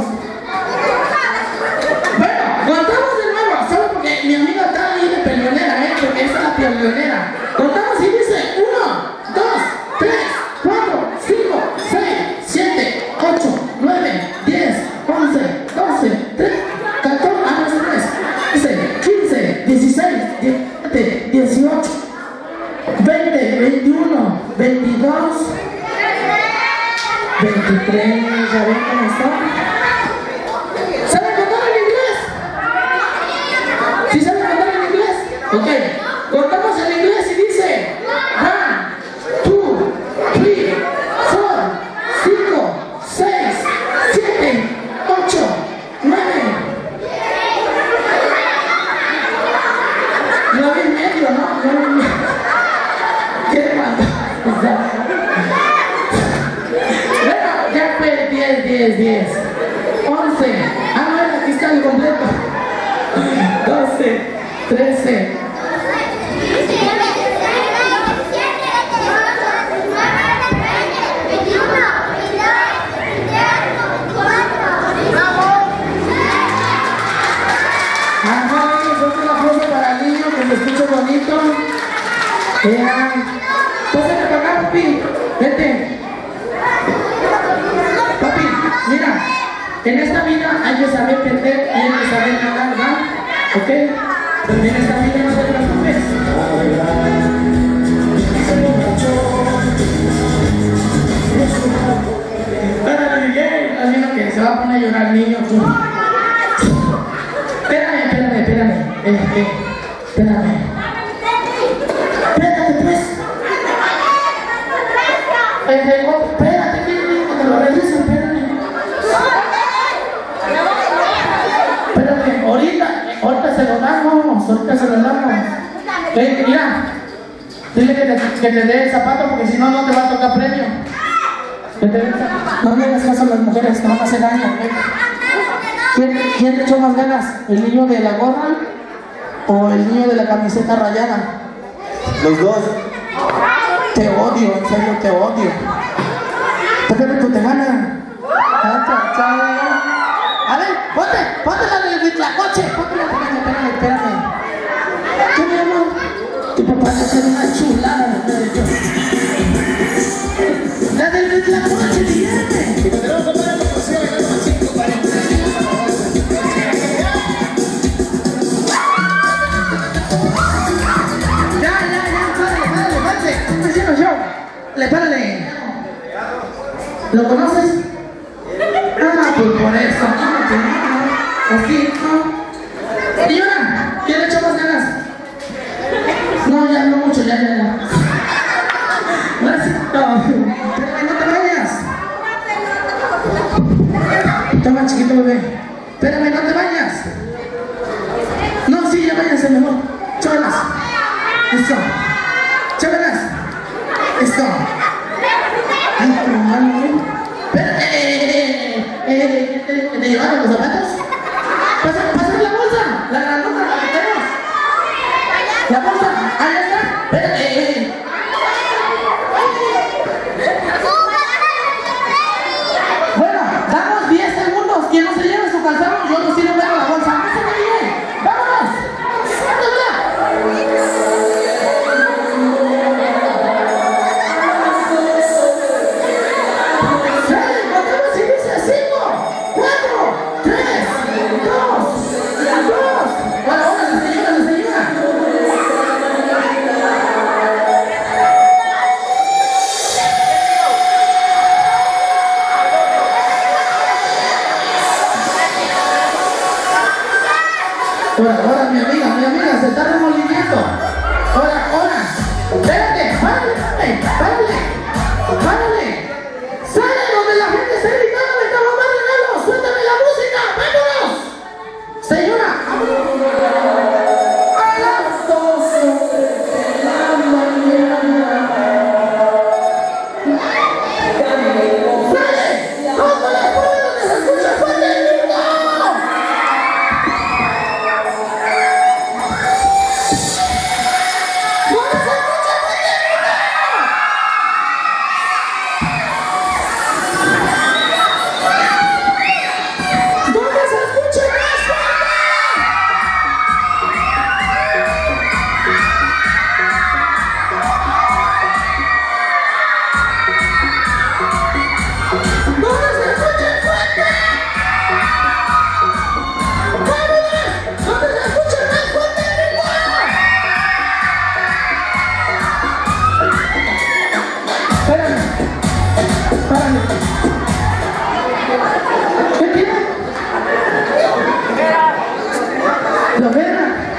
Bueno, contamos de nuevo. Solo porque mi amiga está ahí de peleonera, ¿eh? Porque esa es la peleonera. Contamos y dice uno, dos, tres, cuatro, cinco, seis, siete, ocho, nueve, diez, once, doce, trece, catorce, ah, no es tres, quince, dieciséis, diecisiete, dieciocho, veinte, veintiuno, veintidós, veintitrés, ¿ya ven cómo están? ¿Saben contar en inglés? ¿Sí saben contar en inglés? Ok, contamos en inglés y dice one, two, three, four, cinco, seis, siete, ocho, nueve. No vi medio, ¿no? No vi medio. ¿Qué manda? Bueno, ya fue diez, diez, diez. once. Ah, no, aquí está el completo. doce, trece. Ajá, entonces la foto para el niño que me escuche bonito. Ya. Pásate para acá, papi. Vete. Papi, mira. En esta vida hay que saber perder y hay que saber ganar, ¿va? ¿Ok? En esta vida no te preocupes. Espérame, Miguel. Estás viendo que se va a poner a llorar el niño. Tú. Espérame, espérame, espérame. Eh, eh, espérame. Espérate, pues. Eh, oh, espérate, que te lo regreso, espérame. Espérate, ahorita, ahorita se lo damos, ahorita se lo damos. Eh, mira, dile que te, que te dé el zapato porque si no, no te va a tocar premio. Que te dé el zapato. No le hagas caso a las mujeres, te van a hacer daño. ¿Eh? ¿Quién, ¿Quién le echó más ganas? ¿El niño de la gorra o el niño de la camiseta rayada? Los dos. Te odio, en serio te odio. Espérame, tú te ganas. A ver, ponte, ponte la del Huitlacoche. Ponte la del espérame, espérame. ¿Qué, mi amor? Tu papá va a hacer una chulada. La del Huitlacoche viene. Le párale. ¿Lo conoces? Ah, pues por eso. Así, ¿no? Señora, ¿quién le echó más ganas? No, ya no mucho, ya, ya, ya. Gracias. No, no te vayas. Toma, chiquito bebé. Espérame, no te vayas. No, sí, ya váyanse mejor. Chávelas. Eso. Chávelas. Esto. Ay, pero malo, ¿eh? Pero, eh, eh, eh, eh, ¿te llevaron los zapatos? Pásame, pásame la bolsa, la grandota, la que tenemos. La bolsa, ahí está. Espérate, eh, eh. Bueno, damos diez segundos. Quien no se lleve su calzado, yo no quiero ver la bolsa. No se me lleve. ¡Vámonos! Ahora, ahora, mi amiga, mi amiga, se está remolineando. Ahora, ahora. Espérate, párale, párale, párale. Párale. Sale donde la gente está gritando, me está mamando regalos. Suéltame la música, vámonos. Señora, a las doce de la mañana. Sale, ¿cómo la pone donde se escucha fuerte el grito? ¿Lo ven?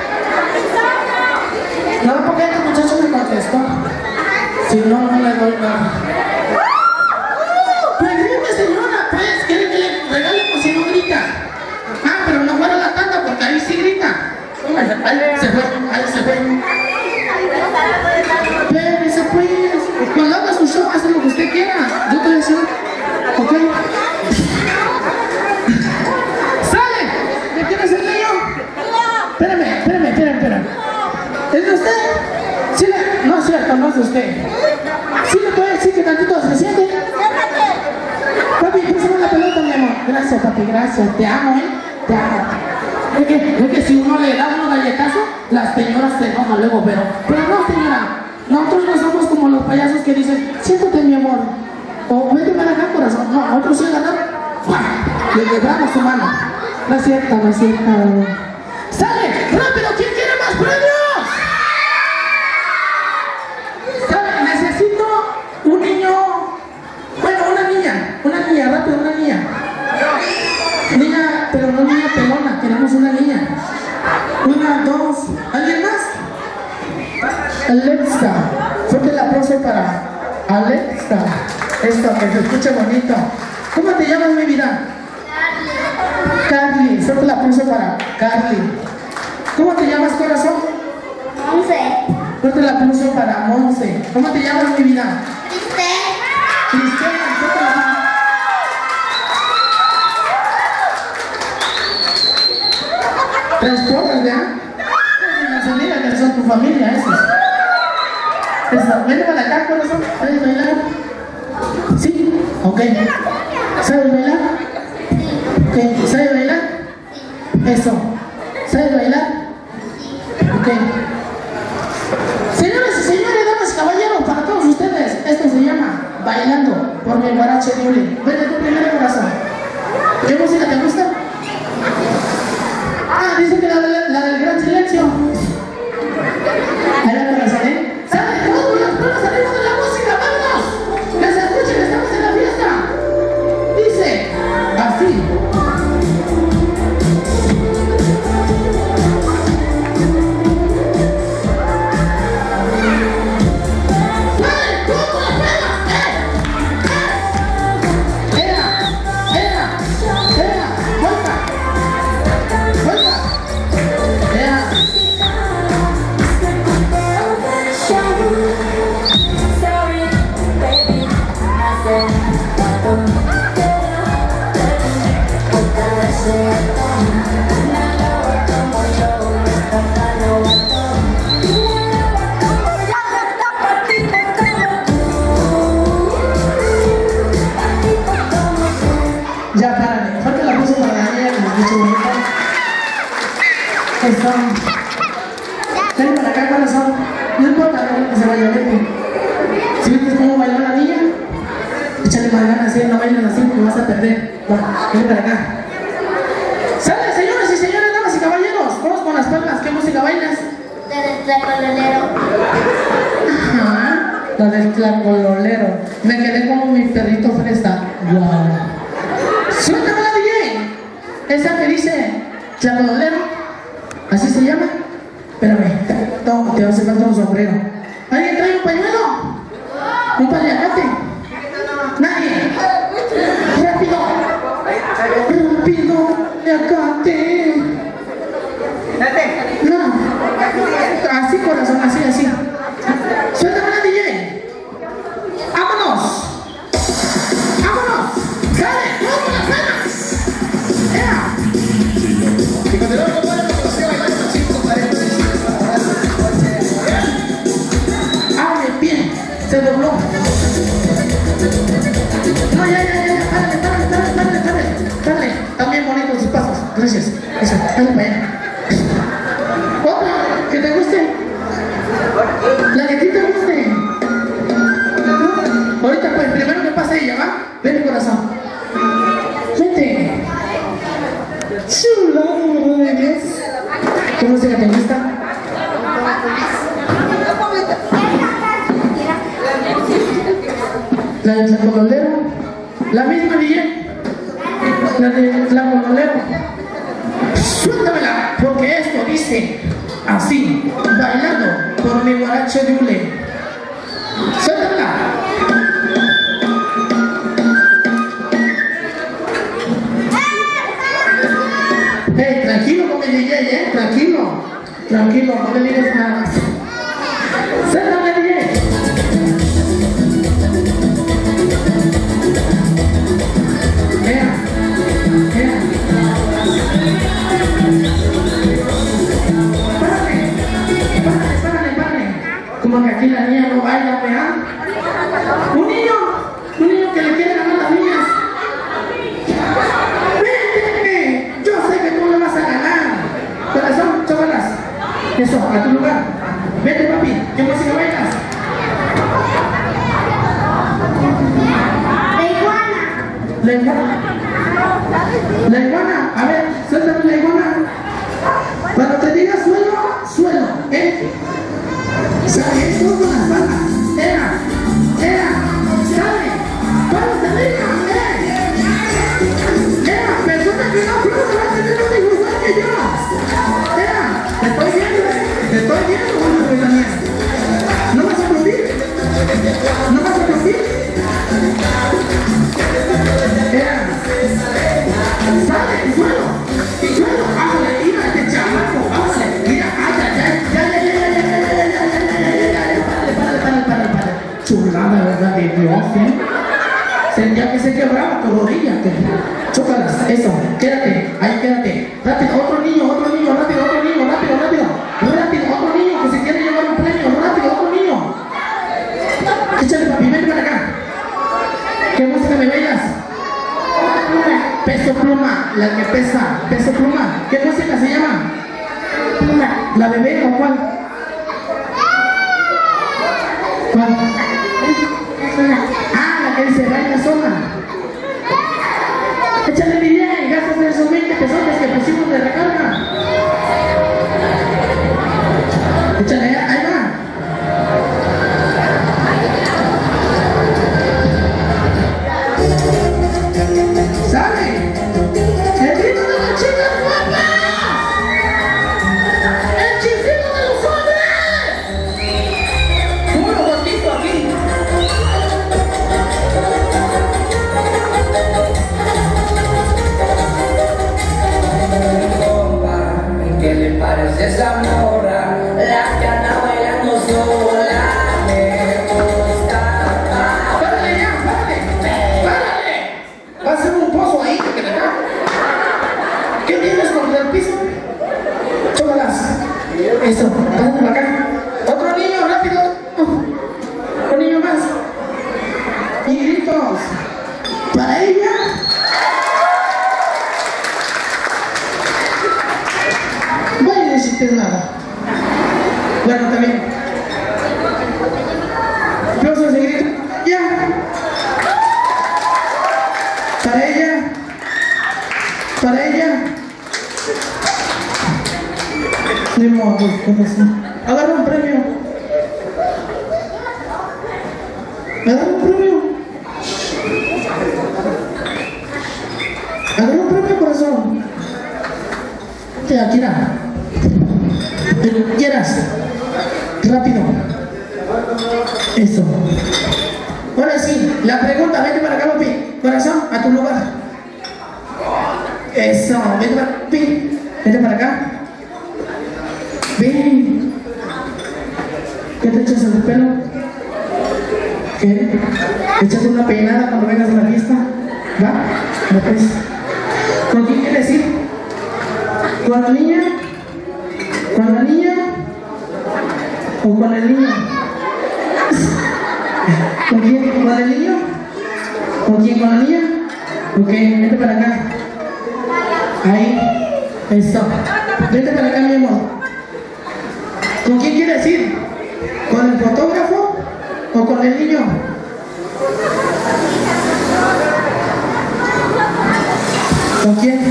No, porque este muchacho me contestó. Si no, no le doy nada. Pues dime, señora, pues, ¿quiere que le regale por si no grita? Ah, pero no fuera la tanda porque ahí sí grita. Ahí, ahí se fue, ahí se fue. Espérese, pues. Cuando haga su show, hace lo que usted quiera. Yo te voy a decir, ¿ok? ¡Sale! ¿Me quieres el niño? Espérame, espérame, espérame, espérame. ¿Es de usted? Sí, le... No es cierto, no es de usted. ¿Sí le puede decir que tantito se siente? Papi, préstame la pelota, mi amor. Gracias, papi, gracias. Te amo, ¿eh? Te amo. Es que, es que si uno le da unos galletazos, las señoras se enojan luego, pero... Pero no, señora. Nosotros no somos como los payasos que dicen, siéntate, mi amor. O vete para acá, corazón. No, nosotros sí agarramos. Le quebramos su mano. No es cierto, no es cierto. ¡Sale! ¡Rápido! ¿Quién quiere más premios? ¿Sale? Necesito un niño. Bueno, una niña. Una niña, rápido, una niña. Niña, pero no niña pelona. Queremos una niña. Una, dos. ¿Alguien más? Alexa. Fuerte el aplauso para Alexa. Esto, que se escuche bonito. ¿Cómo te llamas, mi vida? Carly, fuerte el aplauso para Carly. ¿Cómo te llamas, corazón? Once. Fuerte el aplauso para Monse. ¿Cómo te llamas, mi vida? Cristel. Cristel, fuerte el aplauso. Tres porras, ¿verdad? Las amigas que son tu familia, esas. Esas, ven para acá, corazón. ¿Sabes bailar? Sí, ok. ¿Sabes bailar? Ok, ¿sabe bailar? Eso. ¿Sabe bailar? Ok. Señoras y señores, damas y caballeros, para todos ustedes, esto se llama Bailando por mi guarache Yuli. Vete tu primero, corazón. ¿Qué música te gusta? Ah, dice que la, la, la del gran silencio. Ahí la corazón, ¿eh? ¡Sale! ¡Todos los pueblos salimos de la música! ¡Vámonos! ¡Que se escuchen! ¡Estamos en la fiesta! Dice así. Ya, párale. Falta la música para la niña que me escuche bonita. Esto. Ven para acá, corazón. No importa, no, que se vaya, vete. Si viste cómo bailó la niña, échale más ganas, ¿eh? No bailes así porque vas a perder. Va, ven para acá. ¡Sale, señores y señores, damas y caballeros! Vamos con las palmas. ¿Qué música bailas? La del tlacololero. Ajá, la del tlacololero. Me quedé como mi perrito fresa. Wow. Suéltame la D J. Esa que dice tlacololero. ¿Así se llama? Espérame, no, te va a hacer falta un sombrero. ¿Alguien trae un pañuelo? ¿Un paliacate? ¿Nadie? ¡Rápido! ¡Rápido! ¡Paliacate! No. Así, corazón, así, así. Suéltame la D J. ¡Vámonos! ¡Vámonos! ¡Sale! ¡Vamos con las palmas! ¡Ea! Y continuamos con la promoción y la cinco cuarenta y cinco. ¡Abre bien! Se dobló. No, ya, ya, ya, ya. Párale, párale, párale, párale, párale. Párale. Están bien bonitos sus pasos. Gracias. Eso, dale para allá. Otra, que te guste. La que a ti te guste. ¿No? Ahorita pues, primero que pase ella, ¿va? Ven, corazón. Vente. Chula, de Dios. ¿Qué música te gusta? La del tlacololero. La misma D J. La del tlacololero. Suéltamela, porque esto dice así, bailando por mi guarache de hule. Suéltamela. Hey, tranquilo con el D J, eh, tranquilo. Tranquilo, no le digas nada. Suéltame, D J. Vea, vea. Párale, párale, párale, párale. Como que aquí la niña no baila, ¿verdad? Un niño, un niño que le quiere ganar a las niñas. Vente, yo sé que tú le vas a ganar. Corazón, chavalas. Eso, a tu lugar. Vete, papi, ¿qué música bailas? La iguana. La iguana. La iguana, a ver, suéltame la iguana. Cuando te diga suelo, suelo, ¿eh? Sale, esto con las palmas. Era, era, sale. Vamos arriba, eh. Era, persona que no fruta va a tener un hijo igual que yo. Era, te estoy viendo, eh. Te estoy viendo, bueno, pues también. ¿No vas a aplaudir? ¿No vas a aplaudir? Era. Sale, suelo, suelo, ájale, mira este chamaco, ájale, mira, ájale, ya, ya, ya, ya, ya, ya, ya, ya, ya, ya, ya, ya, párale, párale, párale, párale, párale. Chulada, ¿verdad? De Dios, ¿eh? Sentía que se quebraba tu rodilla, que chócalas, eso, quédate, ahí quédate, rápido, otro niño, otro niño, rápido, otro niño, rápido, rápido, rápido, otro niño que se quiere llevar un premio, rápido, otro niño. Échale, papi, ven para acá. ¿Qué música me bailas? Peso Pluma, la que pesa, Peso Pluma. ¿Qué música se llama? Pluma. ¿La bebé o cuál? ¿Cuál? Ah, la que dice baila sola. Échale mi idea y gastas esos veinte pesotes que pusimos de recarga. Échale, ahí va. ¡Sale! ¡El grito de las chicas guapas! ¡El chiflido de los hombres! ¡Puro gordito aquí! hiciste nada. Bueno, también. Aplausos de grito. Ya. Para ella. Para ella. Ni modo, ¿cómo así? Agarra un premio. Agarra un premio. Agarra un premio, corazón. Ya, Kira. Quieras. Rápido. Eso. Ahora sí, la pregunta, vete para acá, papi. Corazón, a tu lugar. Eso, vete para acá, papi. Vete para acá. Ven. ¿Qué te echas en el pelo? ¿Qué? ¿Echas una peinada cuando vengas a la fiesta? ¿Va? ¿No pues? ¿Con quién quieres ir? ¿Con la niña? ¿Con la niña? ¿O con el niño? ¿Con quién? ¿Con el niño? ¿Con quién? ¿Con la niña? Ok, vete para acá. Ahí. Eso. Vete para acá, mi amor. ¿Con quién quieres ir? ¿Con el fotógrafo o con el niño? ¿Con quién?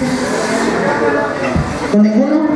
¿Con ninguno?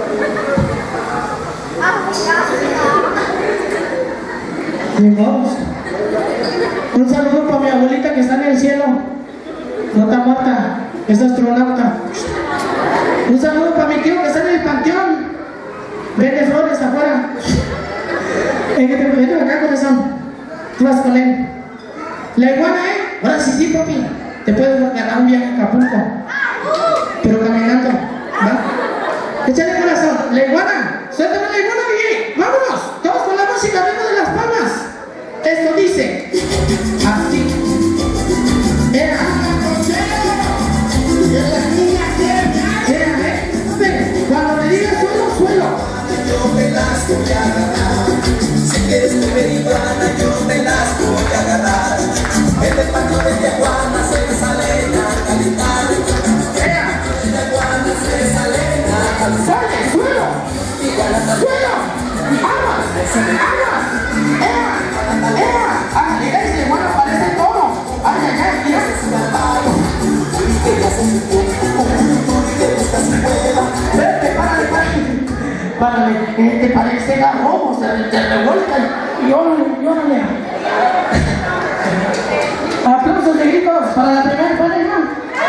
Ni modo. Un saludo para mi abuelita que está en el cielo. No está muerta, es astronauta. Un saludo para mi tío que está en el panteón. Vende flores afuera. Eh, que te meto acá, corazón. Tú vas con él. La iguana, ¿eh? Ahora sí, sí, papi. Te puedes ganar un viaje a Acapulco. Pero caminando. ¿Va? Échale, corazón. La iguana. Suéltame la iguana, D J. Vámonos. Todos con la música arriba de las palmas. Esto dice así. Era. Era, ¿eh? Ven, cuando me digas suelo, suelo. Yo me las voy a agarrar. Si quieres comer iguana, yo me las voy a agarrar. El español de Tijuana se sale a calentar. Ea. El de Tijuana se sale a calentar. Sale, suelo. Suelo. Aguas. Aguas. Ea. Ea. Ah, mira ese iguana parece toro. Ay, ay, ay, mira. Vete, párale, párale. Párale, eh, te parece garrobo, se te revuelca y órale, y órale. Aplausos de gritos para la primera pareja.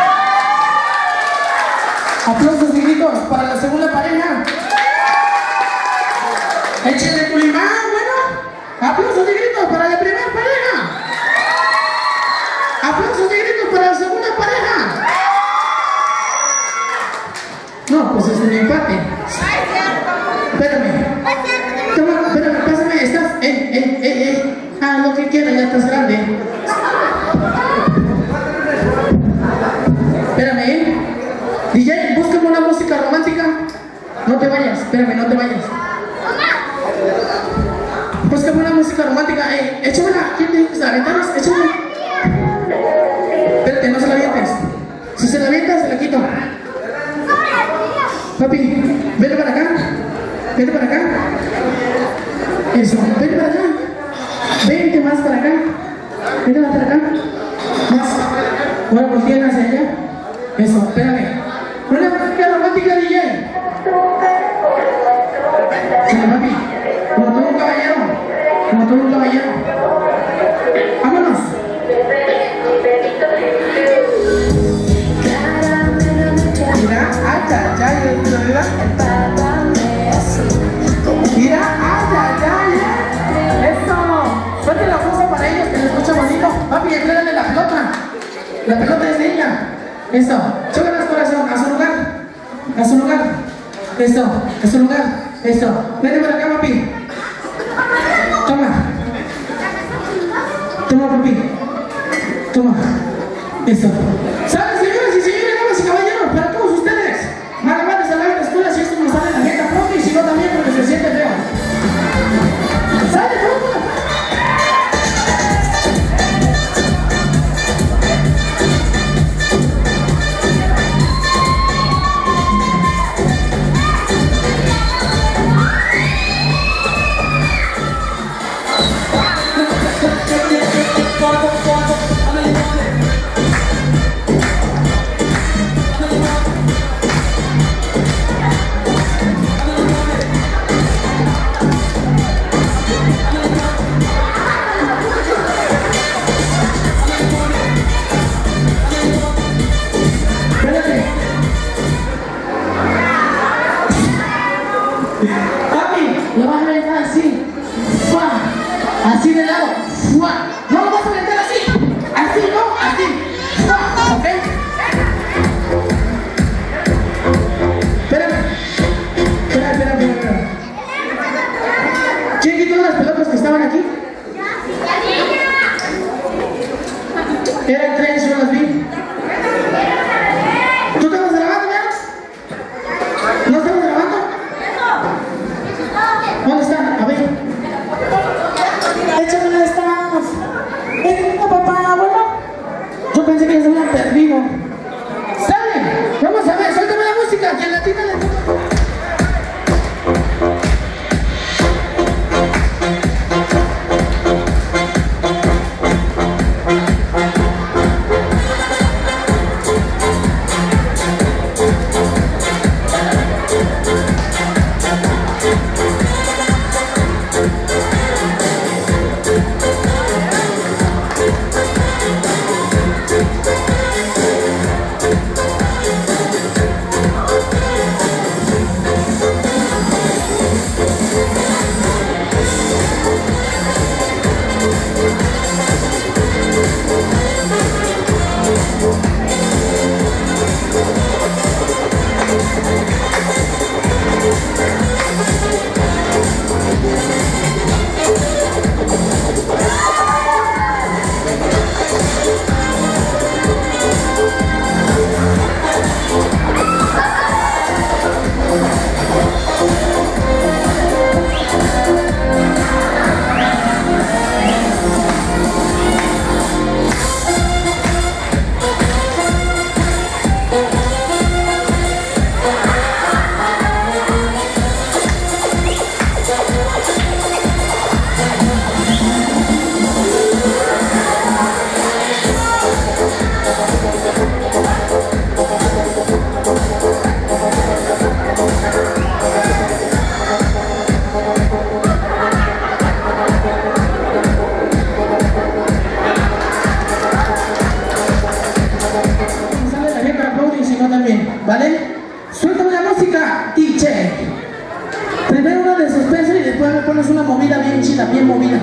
Aplausos de gritos para la segunda pareja. Échenle Culimán, bueno. Aplausos de gritos para la primera pareja. Aplausos de gritos para la segunda pareja. No, pues es un empate. Espérame. Toma, espérame, pásame, estás. Eh, eh, eh, eh. Ah, lo que quieras, ya estás grande. Espérame, eh. D J, búscame una música romántica. No te vayas, espérame, no te vayas. Búscame una música romántica. Eh, échamela. ¿Quién te dice que se la aventaras? Échamela. Espérate, no se la avientes. Si se la avientas, se la quito. Papi, vete para acá. Vete para acá. Eso, vete para acá. Vente más para acá. Vete más para acá. Más. Ahora volteen hacia allá. Eso, espérame. Una música romántica, D J. Sí, papi. Como todo un caballero. Como todo un caballero. Vámonos. Mira, hasta allá, ¿verdad? Mira, hasta allá, eso. Suelte la fuerza para ellos, que les escucha bonito. Papi, aclárale la pelota. La pelota es de ella. Eso. Chócalas, corazón, a su lugar. A su lugar. Eso, a su lugar. Eso. Vete para acá, papi. Toma. Toma, papi. Toma. Eso. ¿Sabes, señores y señores, damas y caballeros? Para todos ustedes. Malabares a la escuela, si esto no sale en la jeta propia y si no también porque se siente feo. ¡Sale, todo! ¿vale? Suéltame la música, D J. Primero una de suspenso y después me pones una movida bien chida, bien movida.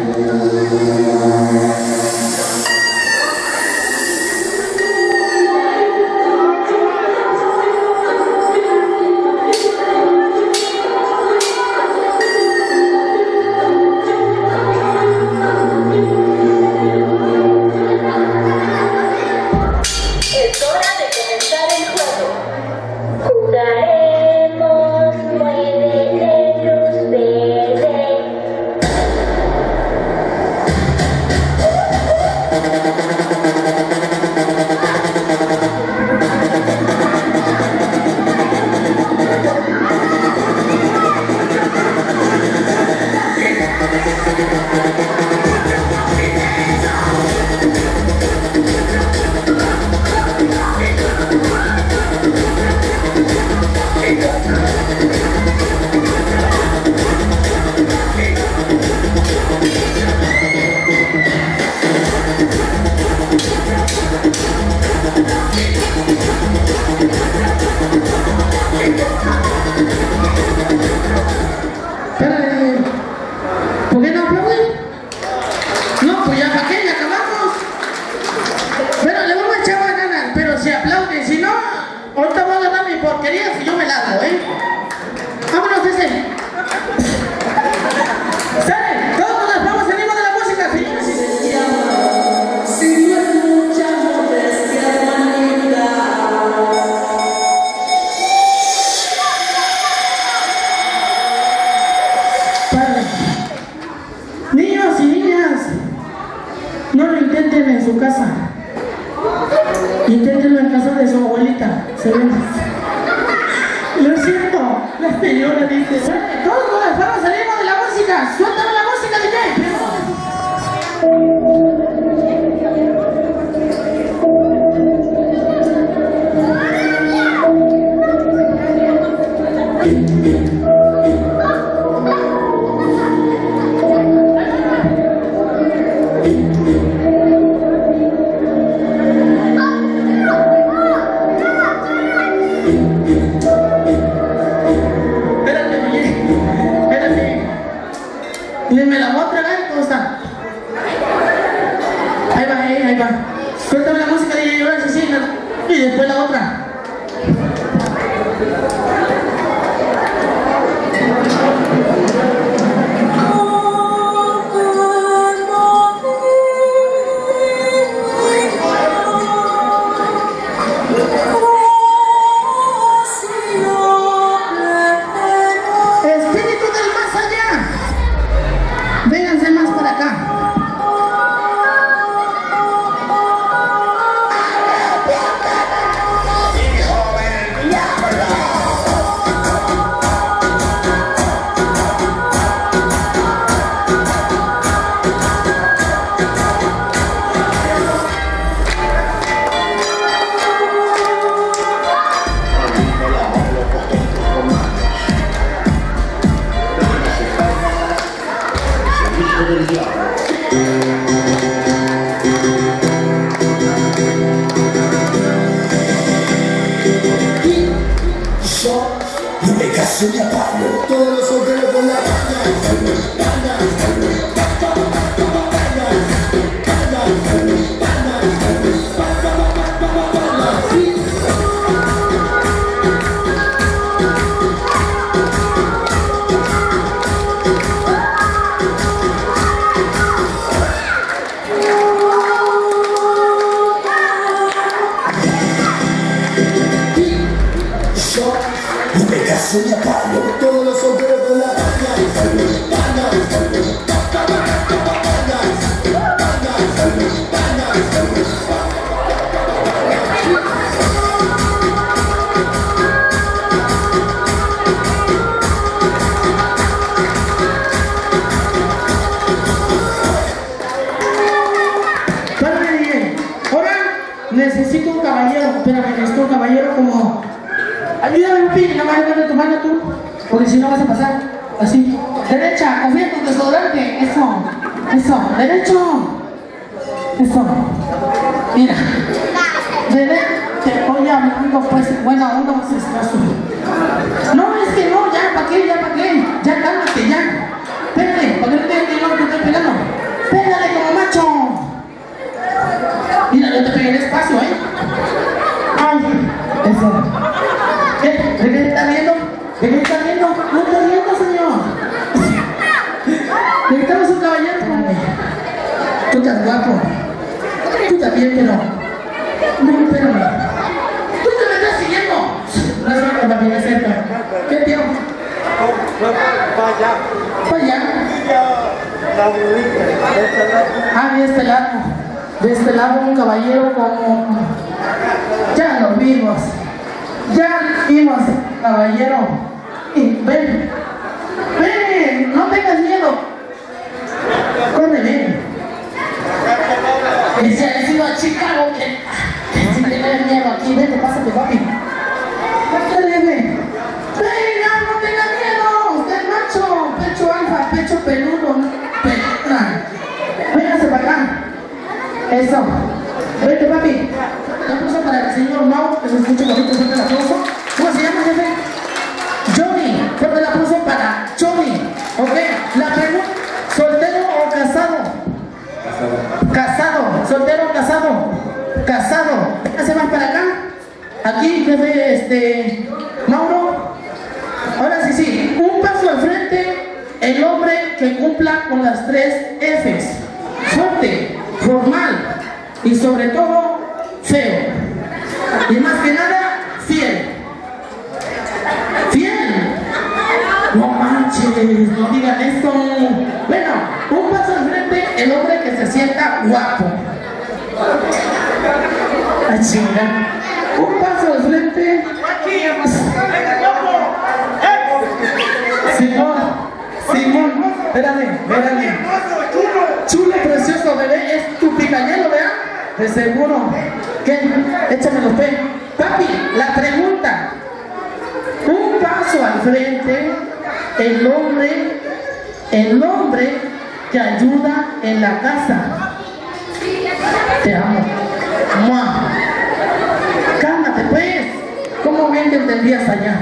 Necesito un caballero, espérame, necesito un caballero como... Ayúdame, Lupi, no me hagas de tu mano tú, porque si no vas a pasar así. Derecha, confía en tu desodorante, eso, eso, derecho, eso. Mira, derecha, oye, hablando, pues, buena onda, pues, esposo. No, es que no, ya, ¿para qué? Ya, ¿para qué? Ya, cálmate, ya. Pégale, ¿para qué no te no, te estoy pegando? Pégale como macho. Mira, yo te pegué despacio, ¿eh? Ay, eso. ¿Qué? ¿De qué está riendo? ¿De qué está riendo? No está riendo, señor. Necesitamos un caballero como tú estás guapo. Tú también, pero no, espérame. Tú te me estás siguiendo. No es una compañía cerca. ¿Qué tío? Para allá. Para allá. Ah, de este lado. De este lado un caballero como... Ya lo vimos. Ya lo vimos, caballero. Y ven. Ven, no tengas miedo. Corre, ven. Y se ha ido a Chicago que... Si tienes miedo aquí, vete, pásate, papi. Dale, ven. Venga, no tengas miedo. Usted es macho, pecho alfa, pecho peludo, pelona. Véngase para acá. Eso. Vete, papi. Un aplauso para el señor Mau, que se escucha bonito, fuerte el aplauso. ¿Cómo se llama, jefe? Johnny. Fuerte el aplauso para Johnny. Ok. La pregunta, ¿soltero o casado? Casado. Casado. ¿Soltero o casado? Casado. Véngase más para acá. Aquí, jefe, este... Mauro. Ahora sí, sí. Un paso al frente, el hombre que cumpla con las tres Fs. Fuerte, formal y sobre todo feo. Y más que nada, fiel. Fiel. No manches, no digan esto. Bueno, un paso al frente, el hombre que se sienta guapo. Ay, chinga. Un paso al frente. Simón, Simón, espérame, espérame. Chulo, precioso, bebé, es tu picayelo, ¿verdad? De seguro. ¿Qué? Échame los pe. Papi, la pregunta. Un paso al frente, el hombre, el hombre que ayuda en la casa. Te amo. ¡Mua! Cálmate, pues. ¿Cómo bien te entendías allá?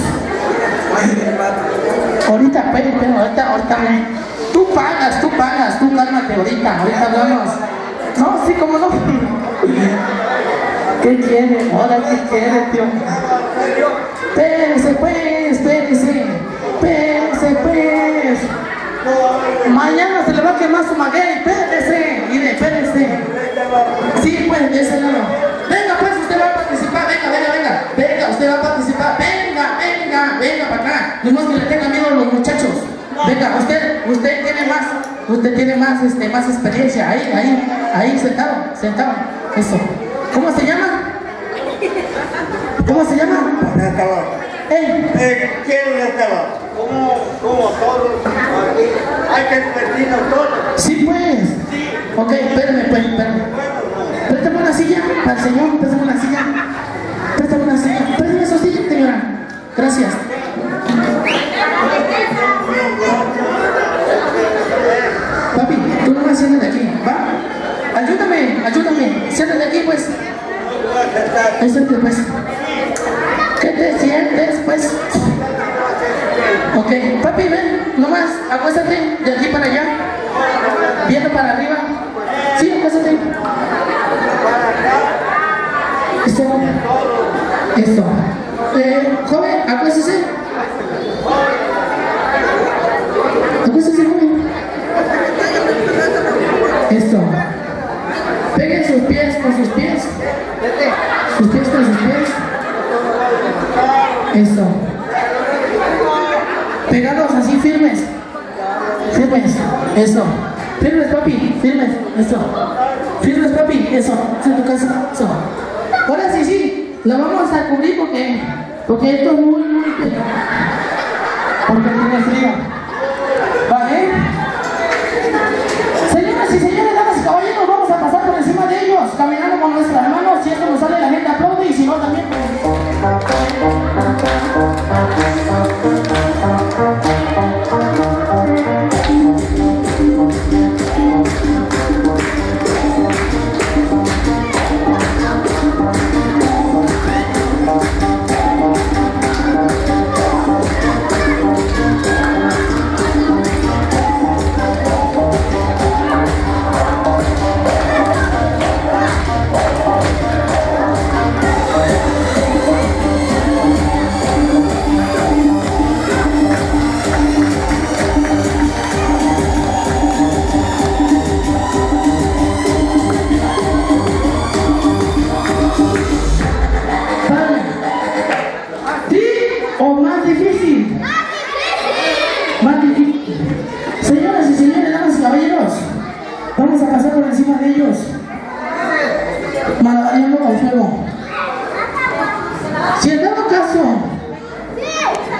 Ahorita, pero, pero, ahorita, ahorita, tú pagas, tú pagas, tú cálmate ahorita, ahorita hablamos. No, sí, cómo no. ¿Qué quiere? Ahora, ¿qué quiere, tío? Espérese, pues, espérese, espérese, pues. Mañana se le va a quemar su maguey, espérese, mire, espérese. Sí, pues, de ese lado. Venga, pues, usted va a participar, venga, venga, venga. Venga, usted va a participar, venga, venga, venga para acá. No más que le tengan miedo a los muchachos. Venga, usted, usted tiene más, usted tiene más, este, más experiencia. Ahí, ahí, ahí, sentado, sentado. Eso. ¿Cómo se llama? ¿Cómo se llama? ¿Eh? Eh, ¿Quién estaba? Como, como todos aquí, hay que expertirnos todos. Sí, pues. Sí. Ok, espérame, pues, espérame. Préstame una silla para el señor, préstame una silla. Préstame una silla. Préstame esa silla, señora. Gracias. Papi, tú no vas a de aquí, ¿va? Ayúdame, ayúdame. Siéntate aquí, pues. Ahí siéntate, pues. ¿Qué te sientes, pues? Ok, papi, ven, nomás, acuéstate de aquí para allá. Viendo para arriba. Sí, acuéstate. Eso. Eso. Eh, joven, acuéstese. Acuéstese, joven. Esto. Peguen sus pies con sus pies. Sus pies con sus pies. Eso. Pegados así, firmes. Firmes. Eso. Firmes, papi. Firmes. Eso. Firmes, papi. Eso. Es en tu casa. Eso. Ahora sí, sí. La vamos a cubrir porque, porque esto es muy, muy pegado. Porque tiene frío. ¿Vale? Señoras y señores, damas y caballeros, vamos a pasar por encima de ellos, caminando con nuestras manos. Si esto nos sale, la gente aplaude, y si no, también.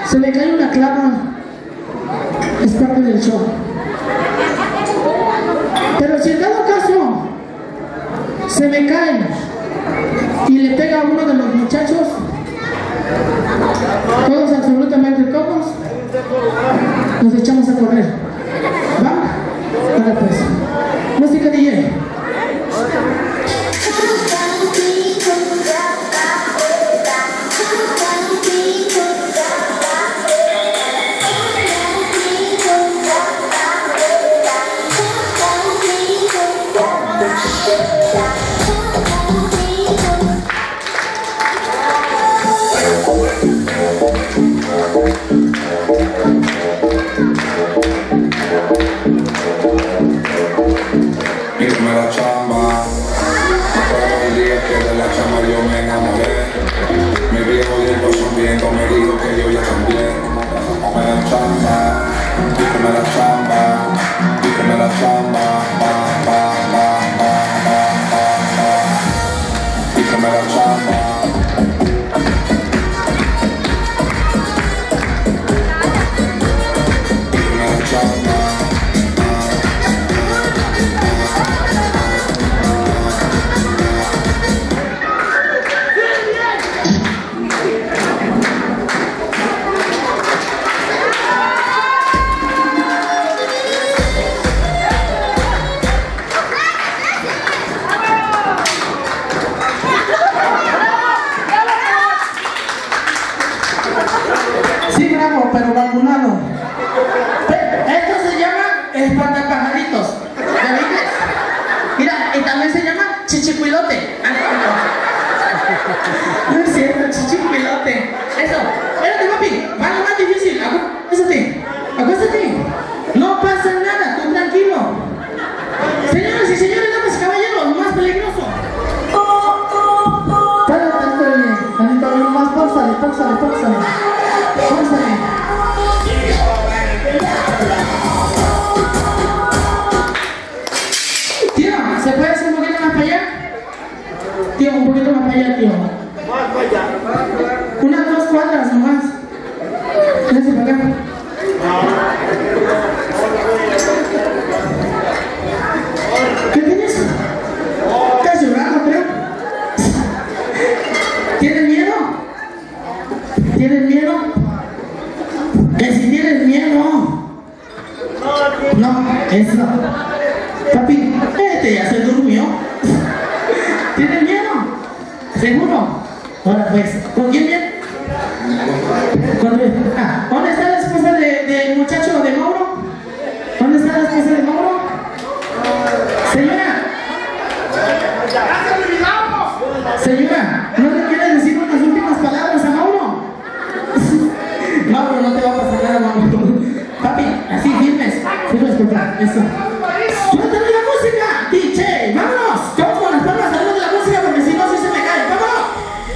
Se me cae una clava. Es parte del show. Pero si en dado caso se me cae y le pega a uno de los muchachos, todos absolutamente todos, nos echamos a correr. ¿Va? Ahora pues, música D J. Irme a la chamba, pero el día que de la chamba yo me enamoré. Mi viejo llegó sonriendo, me dijo que yo ya también. Irme a la chamba, irme a la chamba, irme a la chamba, ba, ba, ba, ba, ba, ba, ba. Irme a la chamba. Irme a la chamba. Sí, bravo, pero vacunado. Esto se llama espantapajaritos. ¿Ya viste? Mira, y también se llama chichicuilote. No es cierto, chichicuilote. Eso. Espérate, papi. Va lo más difícil. Acuéstate. Acuéstate. No pasa nada. Tú tranquilo. Señoras y señores, damas y caballeros, lo más peligroso. Espérate, espérate. Ahorita más pórsale, pórsale, pórsale. Pórsale. Tío, ¿se puede hacer un poquito más para allá? Tío, un poquito más para allá, tío. Más para allá. Unas dos cuadras nomás. Véngase para acá. ¿Qué tienes? ¿Estás llorando, creo? ¿Tienes miedo? ¿Tienes miedo? Que si tienes miedo. No, eso. Papi, este ya se durmió. ¿Tienes miedo? ¿Seguro? Ahora pues, ¿con quién viene? ¿Con quién? Ah, ¿dónde está la esposa de, del muchacho de Mauro? ¿Dónde está la esposa de Mauro? Señora. Señora, ¿no le quiere decir unas últimas palabras a Mauro? Mauro, no te va a pasar nada, Mauro. Papi, así firmes. Firmes, por favor. Eso. ¡Suéltame la música! D J, vámonos. Todos con las palmas al lado de la música porque si no, sí se me cae. ¡Vámonos!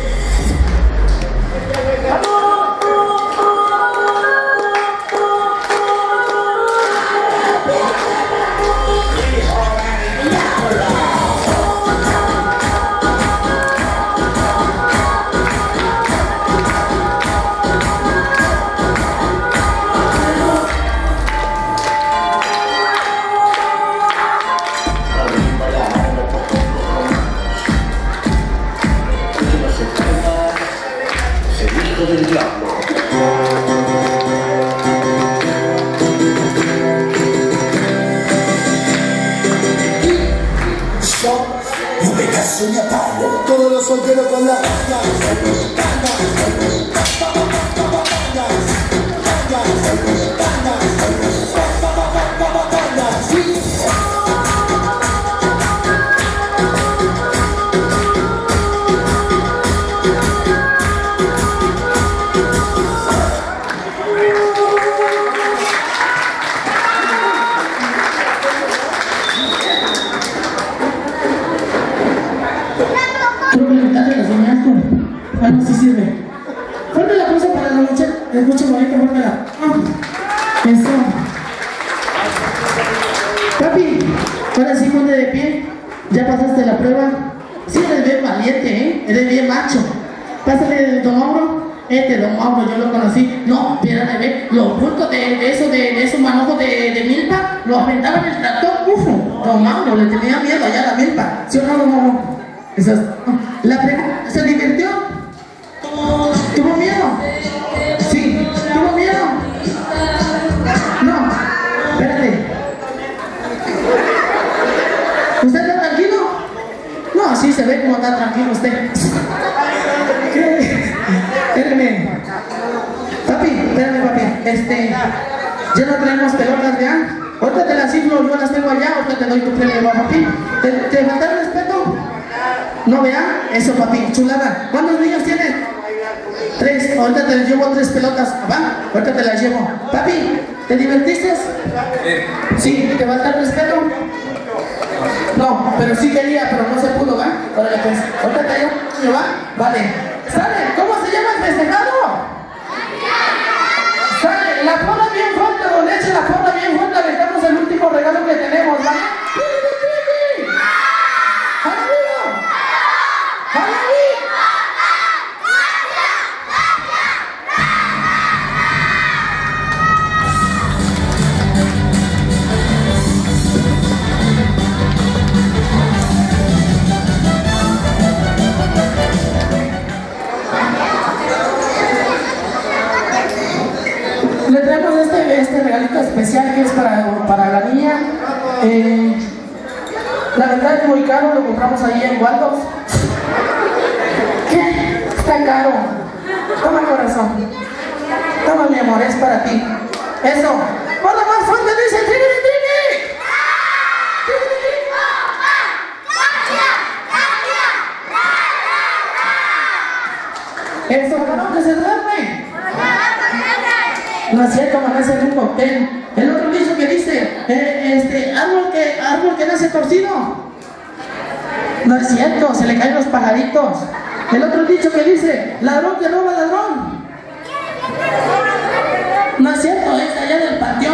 del diablo. Yo no me caso ni a palo. Todos los solteros con la así sirve. Fuerte la cosa para la noche. Es mucho bonito, fuértela. Ah, eso. Papi, ahora sí ponte de pie. Ya pasaste la prueba. Sí, eres bien valiente, ¿eh? Eres bien macho. Pásale de tu hombro. Este don Mauro yo lo conocí. No, espérate, ve, los bultos de, de eso, de, de esos manojos de, de milpa, los aventaban en el tractor, uf, don Mauro le tenía miedo allá a la milpa. ¿Sí o no, don Mauro? Eso es. La pregunta, ¿se divirtió? ¿Tuvo miedo? Sí, ¿tuvo miedo? No, espérate. ¿Usted está tranquilo? No, sí se ve como está tranquilo usted. Espérame. Papi, espérame, papi. Este, ya no traemos pelotas de A. Ahorita te las inflo, yo las tengo allá, ahorita te doy tu premio, papi. ¿Te, te falta el respeto? ¿No vea? Eso, papi, chulada. ¿Cuántos niños tienes? Tres. Ahorita te llevo tres pelotas. ¿Va? Ahorita te las llevo. Papi, ¿te divertiste? Sí. ¿Te falta el respeto? No, pero sí quería, pero no se pudo, ¿va? Órale, pues, ahorita te llevo, ¿va? Vale. ¿Sale? ¿Cómo se llama el festejado? Sale, la porra bien fuerte, don Leche, la porra bien fuerte, le damos el último regalo que tenemos, ¿va? Le traemos este, este regalito especial que es para, para la niña. Eh, la verdad es muy caro, lo compramos ahí en Waldos. ¿Qué? Está caro. Toma, corazón. Toma, mi amor, es para ti. Eso. ¡Hola, más fuerte! ¡Dice Trini, Trini! Eso, no, que se duerme. No es cierto, amanece en un cóctel. El otro dicho que dice, eh, este, árbol que, árbol que nace torcido. No es cierto, se le caen los pajaritos. El otro dicho que dice, ladrón que roba ladrón. No es cierto, es allá del panteón.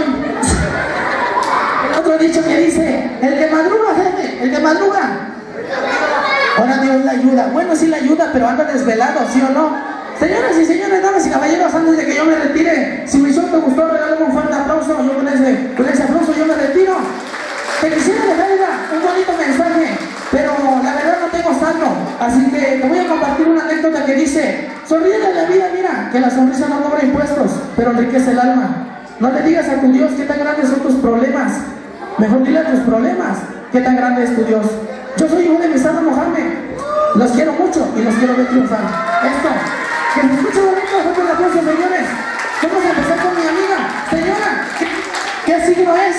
El otro dicho que dice, el que madruga, jefe, el que madruga. Ahora Dios la ayuda. Bueno, sí la ayuda, pero anda desvelado, ¿sí o no? Señoras y señores, damas y caballeros, antes de que yo me retire, si mi show te gustó, regálame un fuerte aplauso. Yo con ese, con ese aplauso yo me retiro. Te quisiera dejar un bonito mensaje, pero la verdad no tengo saldo. Así que te voy a compartir una anécdota que dice: sonríe a la vida, mira, que la sonrisa no cobra impuestos, pero enriquece el alma. No le digas a tu Dios qué tan grandes son tus problemas. Mejor dile a tus problemas qué tan grande es tu Dios. Yo soy hijo de Misada Mohamed. Los quiero mucho y los quiero ver triunfar. Esto. Que se escuche bonito, fuerte el aplauso, señores. Vamos a empezar con mi amiga. Señora, ¿qué, qué signo es?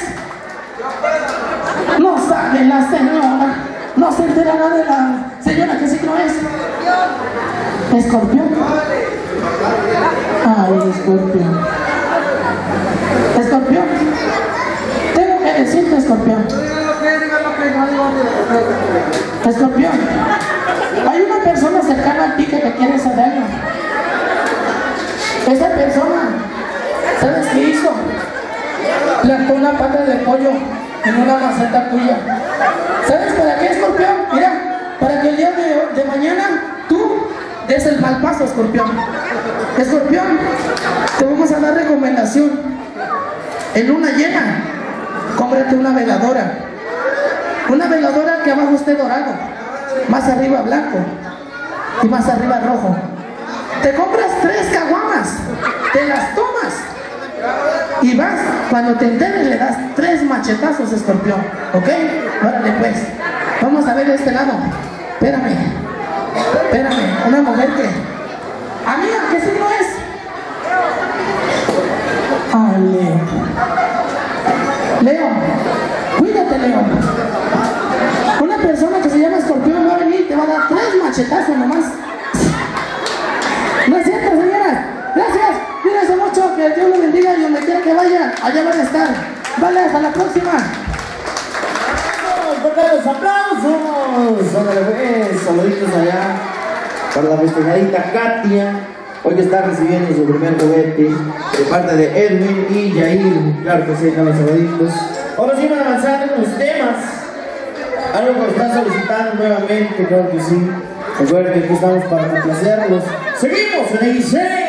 No sabe la señora. No se enterará de la... Señora, ¿qué signo es? Escorpión. Ay, escorpión. Escorpión. Tengo que decirte, escorpión. Escorpión. Hay una persona cercana a ti que te quiere hacer daño. Esa persona, ¿sabes qué hizo? Plantó una pata de pollo en una maceta tuya. ¿Sabes para qué, escorpión? Mira, para que el día de, de mañana tú des el mal paso, escorpión. Escorpión, te vamos a dar recomendación. En luna llena, cómprate una veladora. Una veladora que abajo esté dorado, más arriba blanco y más arriba rojo. Te compras tres caguamas, te las tomas y vas, cuando te enteres le das tres machetazos, escorpión. ¿Ok? Órale pues, vamos a ver de este lado. Espérame, espérame, una mujer que... Amiga, ¿qué signo es? Ah, Leo. Leo, cuídate, Leo. Una persona que se llama escorpión va a venir y te va a dar tres machetazos nomás. No es cierto, señora. Gracias. Cuídense mucho. Que Dios los bendiga y donde quiera que vayan, allá van a estar. Vale, hasta la próxima. ¡Los aplausos! Ándale, pues, saluditos allá para la festejadita Katia, hoy que está recibiendo su primer juguete de parte de Edwin y Yair. Claro que sí, los saluditos. Ahora sí van avanzando con los temas. Algo que están solicitando nuevamente, claro que sí. Recuerden que aquí estamos para complacerlos. Seguimos en I C.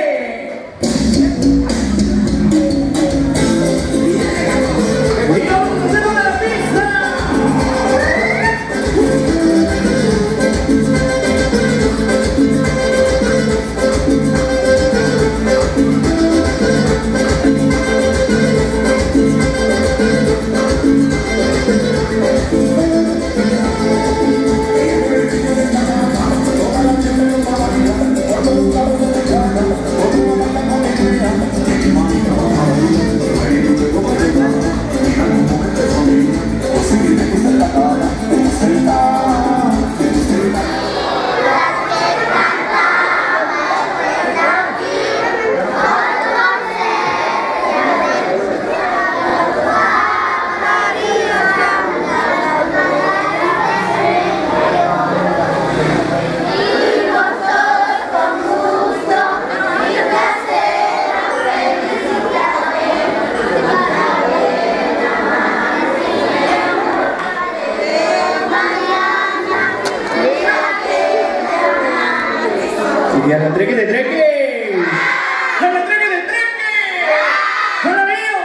Y a la treque de treque, a la treque de treque, a la mío.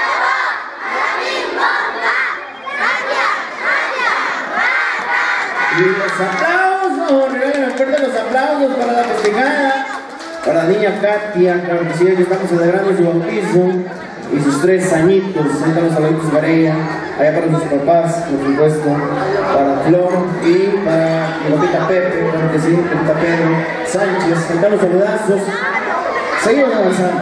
Y los aplausos, recuerden los aplausos para la festejada, para la niña Katia, claro que sí, que estamos celebrando su bautizo y sus tres añitos. Ahí están los saluditos para ella, allá para sus papás, por supuesto, para Flor y para mi papita Pepe, claro que sí, papita Pedro Sánchez. Ahí están los saludazos. Seguimos avanzando.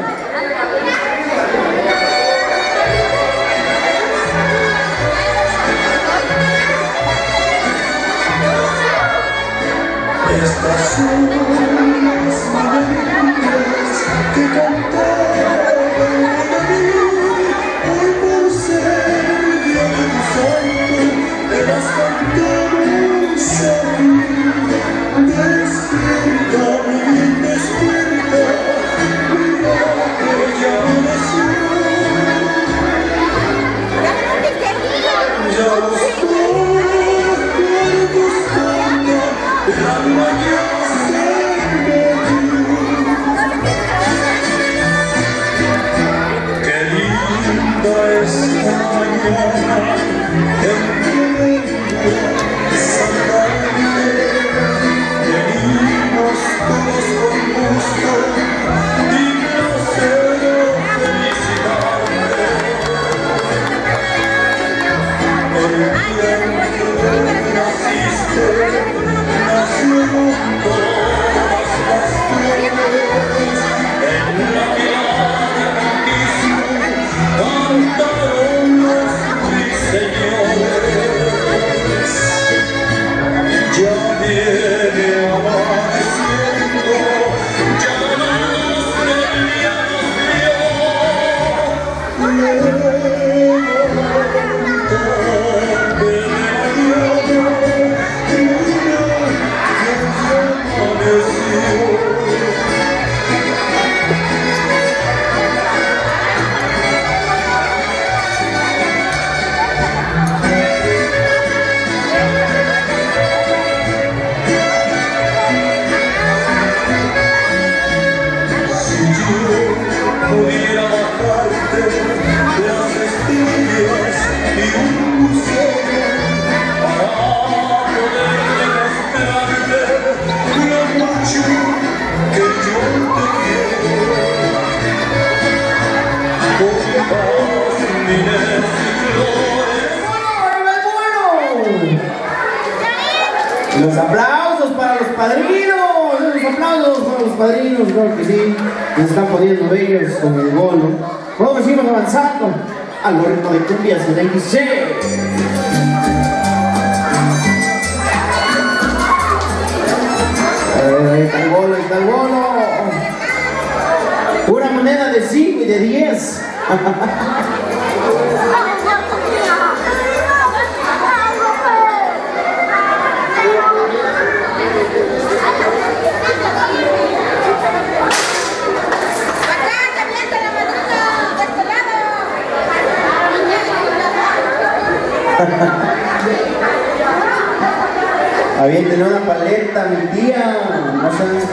Estas son las maravillas que cantaban a mí, hoy por ser día de tu santo, te las cantamos a mí. Despierta, mi bien, despierta, mira que ya amaneció. Ya los cuerpos cantan, la mañana se qué linda esta mañana, en Santa María, venimos todos con gusto y placer o felicidad. El día en que naciste, nacieron todas las flores, en la clara bendición cantaron los ruiseñores. Ya viene amaneciendo, ya nace el día nos dio. Pudiera bajarte las estrellas y un museo para poder demostrarte lo mucho que yo te quiero. Con jazmines y flores. Los aplausos para los padrinos. Los aplausos para los padrinos, claro que sí, se están poniendo bellos con el bolo. Luego seguimos avanzando al ritmo de cumbias en I C. Ahí está el bolo, ahí está el bolo. Una moneda de cinco y de diez. Avienten una paleta, mi tía. No sé.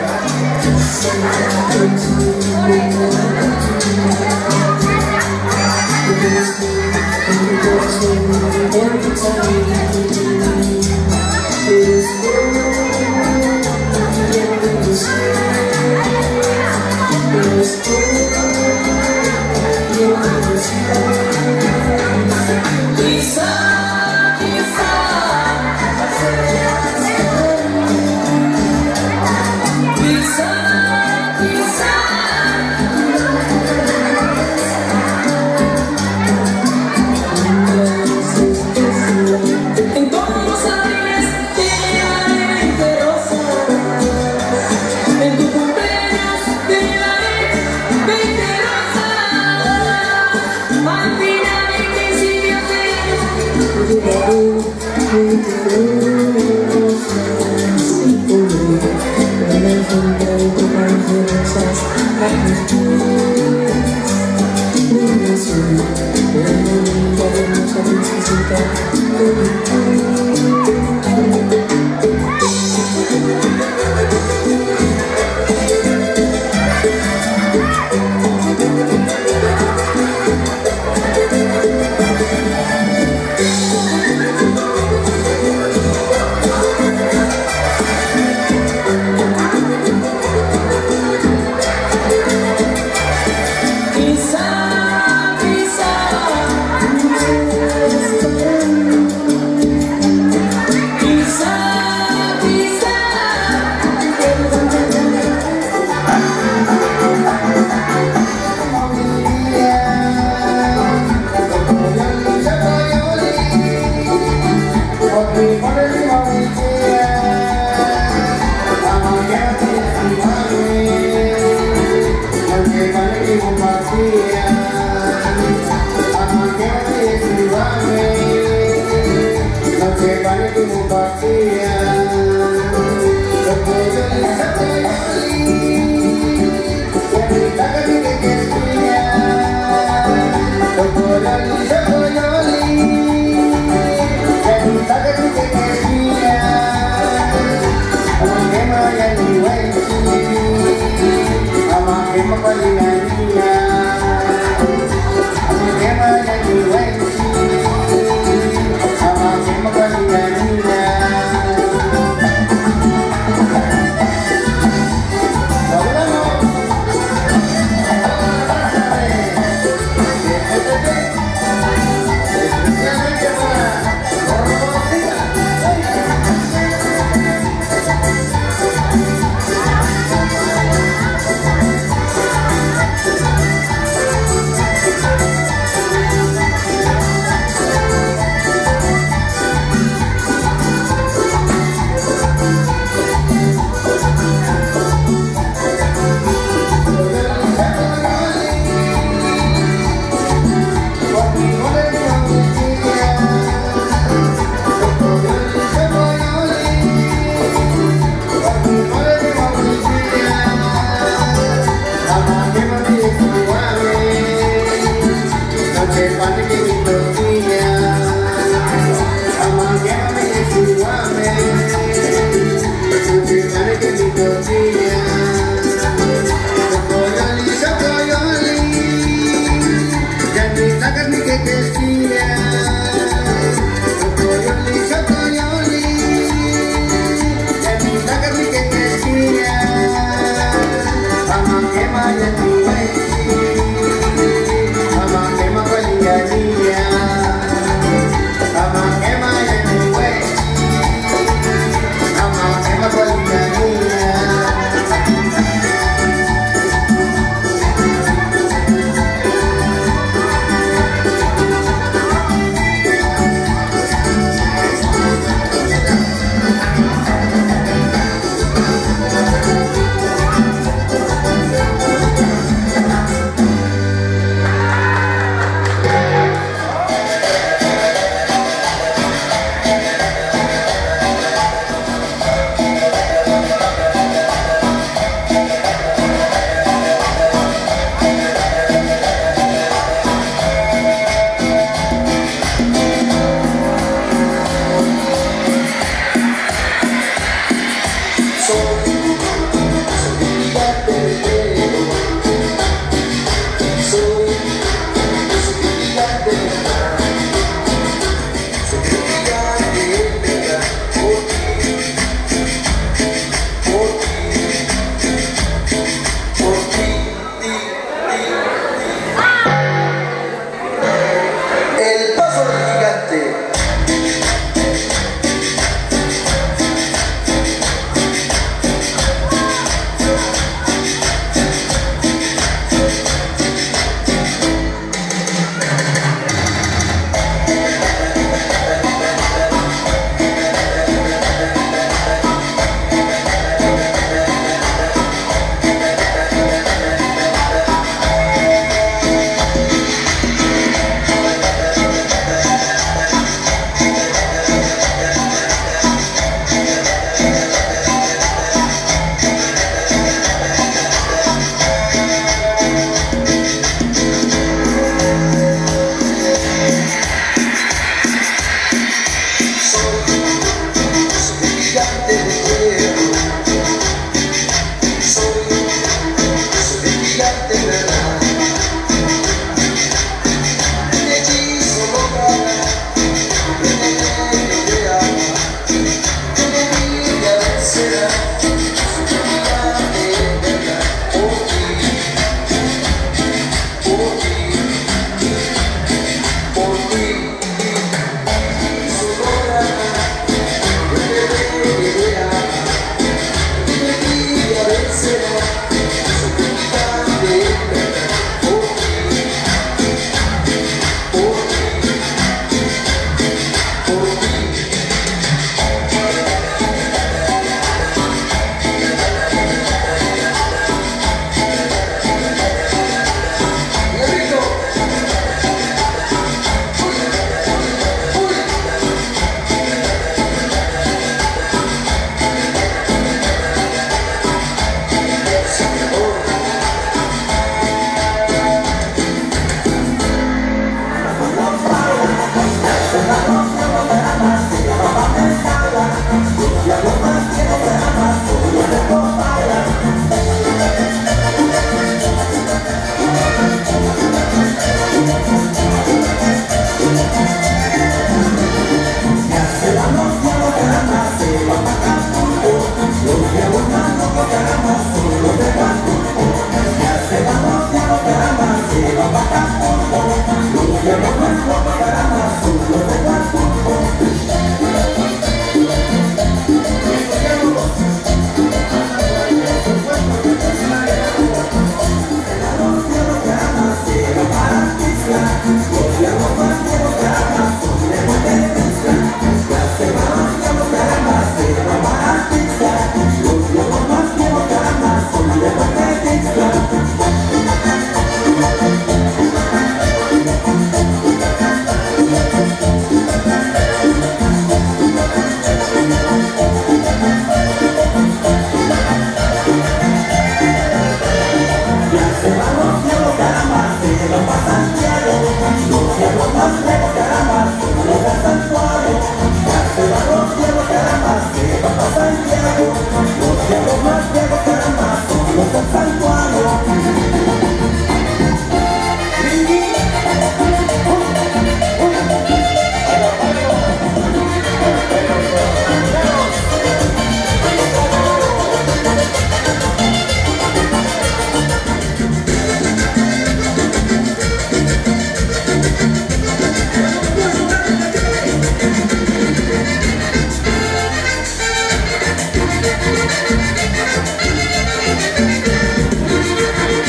Thank you.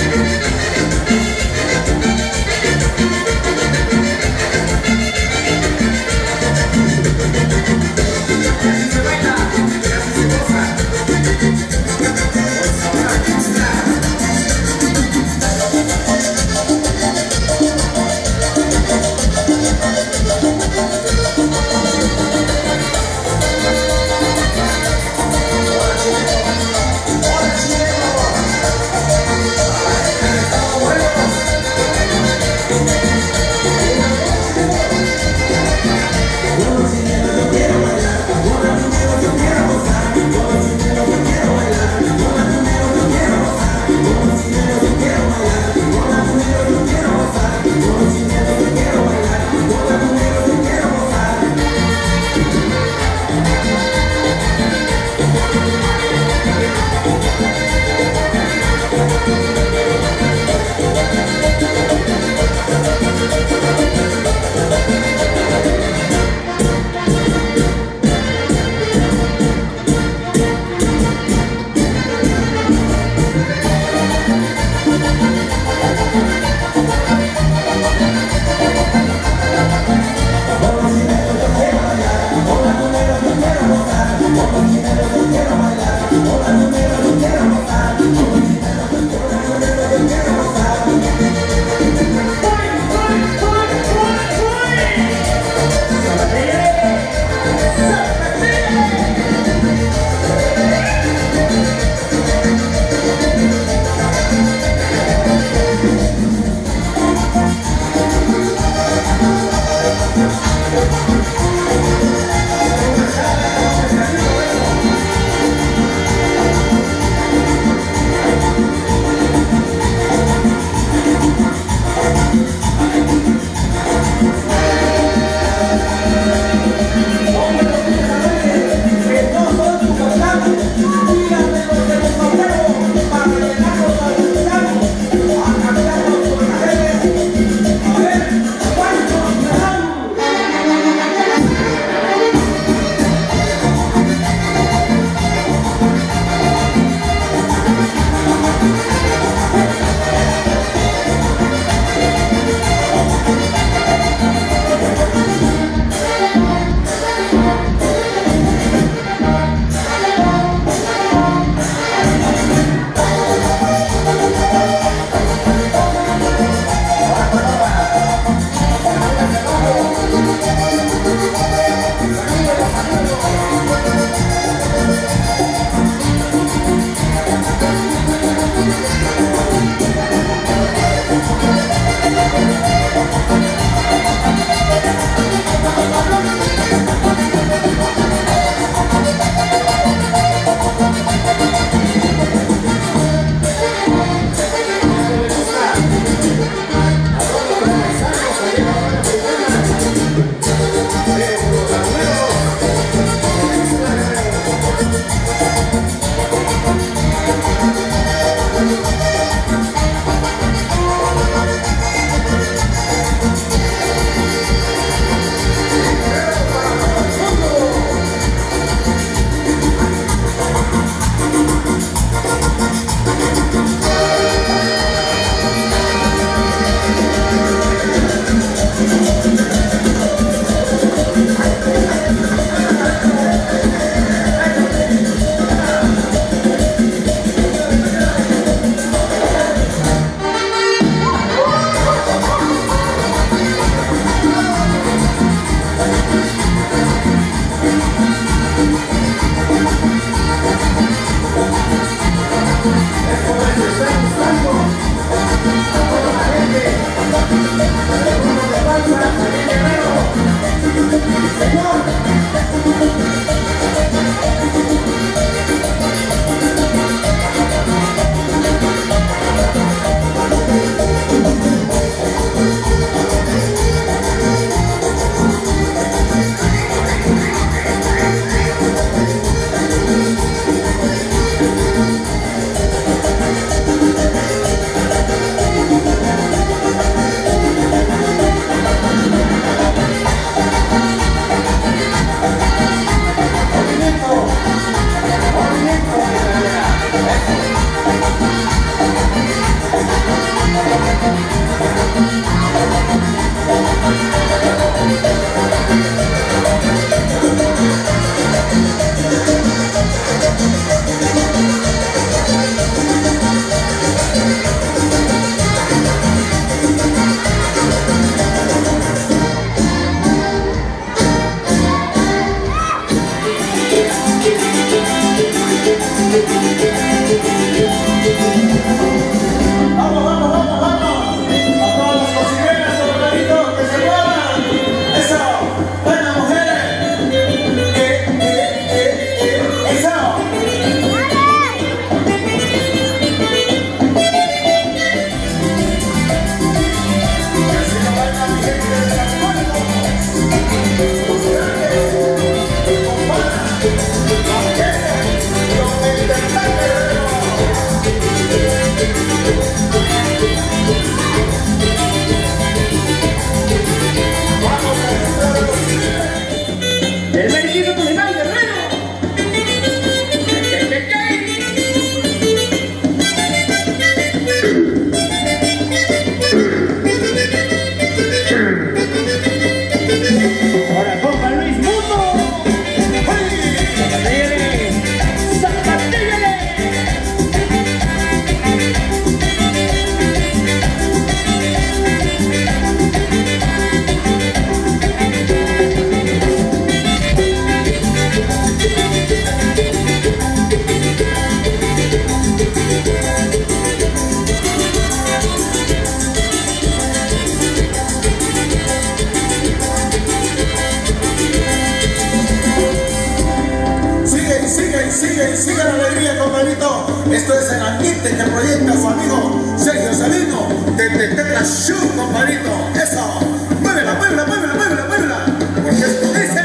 Sigue, sigue la alegría, compadrito. Esto es el ambiente que proyecta su amigo Sergio Salino de Tecla Show, compadrito. Eso, muévela, muévela, muévela, muévela, muévela. Porque esto dice...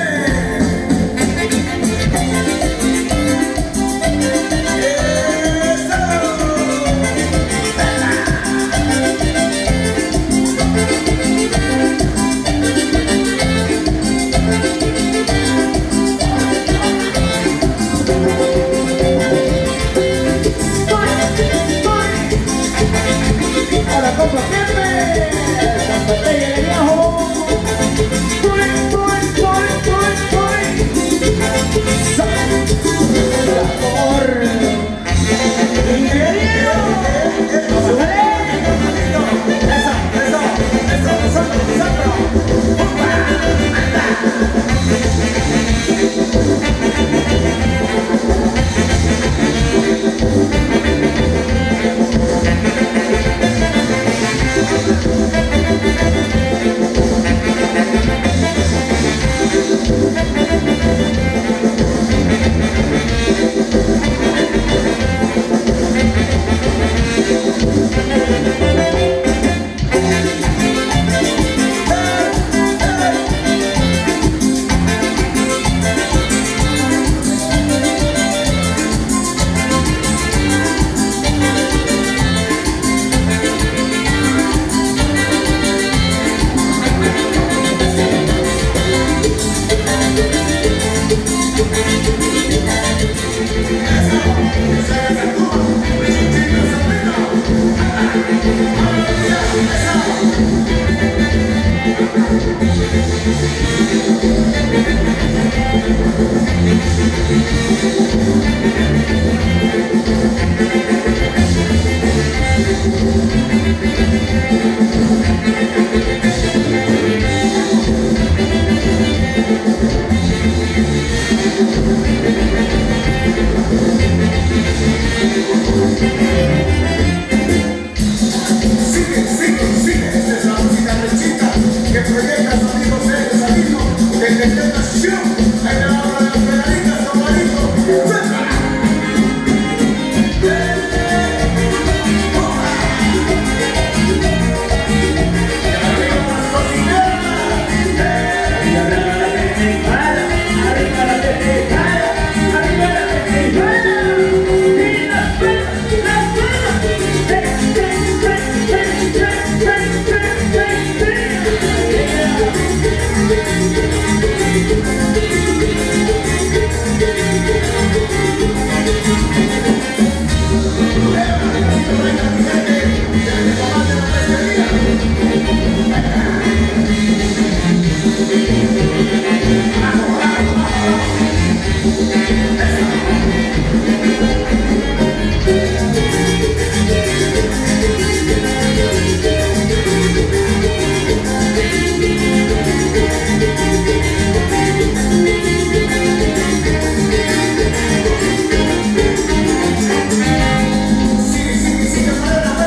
Sigue, sigue, sigue,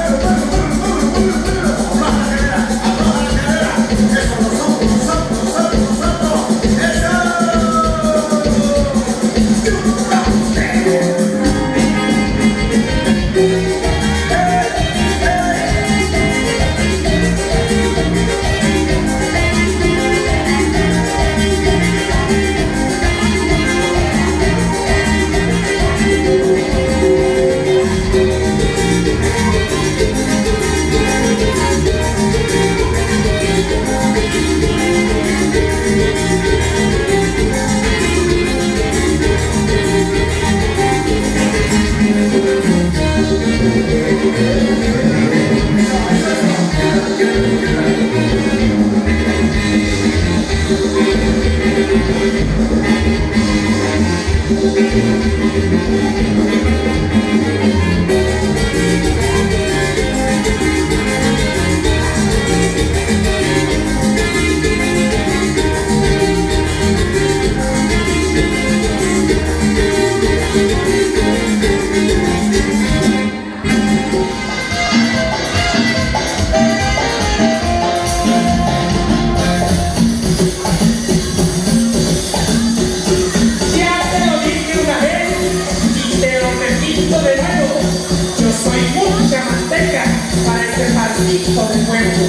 ese maldito de nuevo.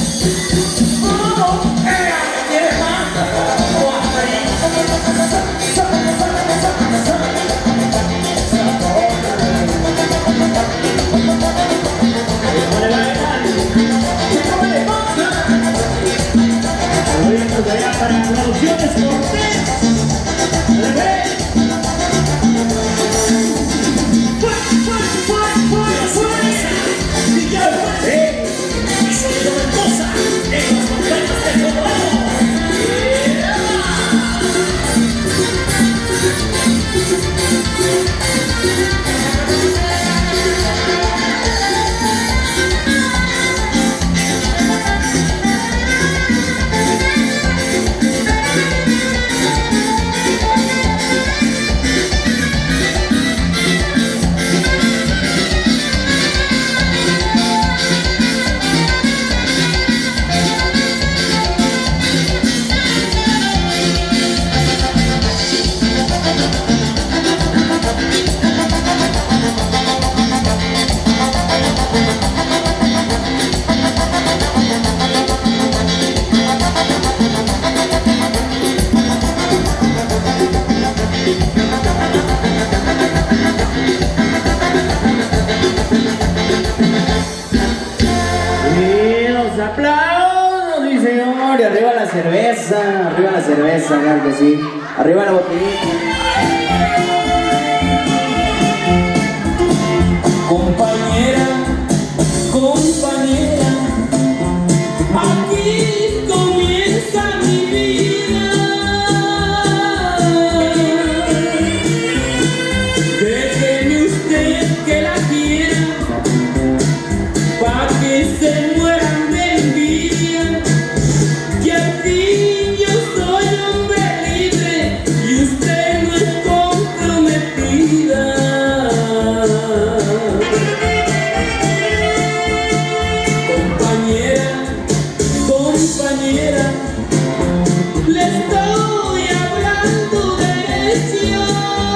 ¡No! ¡Ella me quiere más! Para Producciones Cortés. Aplausos, mi señor, y arriba la cerveza, arriba la cerveza, claro que sí, arriba la botellita. Compañera, compañera, aquí comienza mi vida. Déjeme usted que la quiera, pa' que se mueran de envidia, que al fin yo soy hombre libre y usted no es comprometida. Compañera, compañera, le estoy hablando derecho.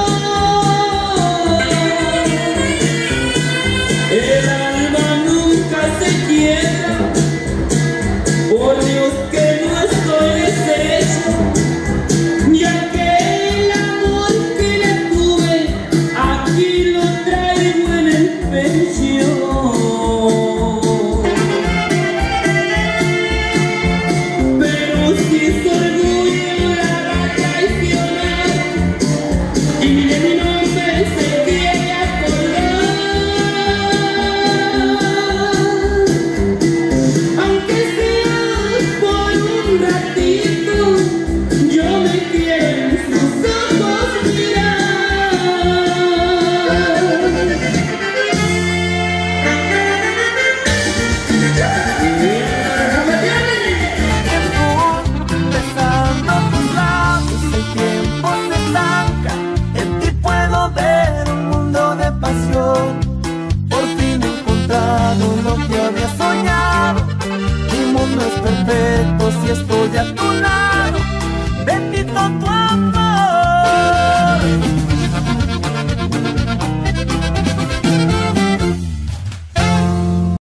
El alma nunca se quiebra, por Dios que no estoy deshecho, y aquel amor que le tuve, aquí lo traigo en el pecho. Pero si su orgullo la va a traicionar y de mi nombre se quiere acordar, aunque sea por un ratito, yo me quiero en sus ojos mirar. Besando tus labios, el tiempo se estanca. En ti puedo ver un mundo de pasión. Por fin he encontrado lo que había soñado. Mi mundo es perfecto si estoy a tu lado. Bendito tu amor.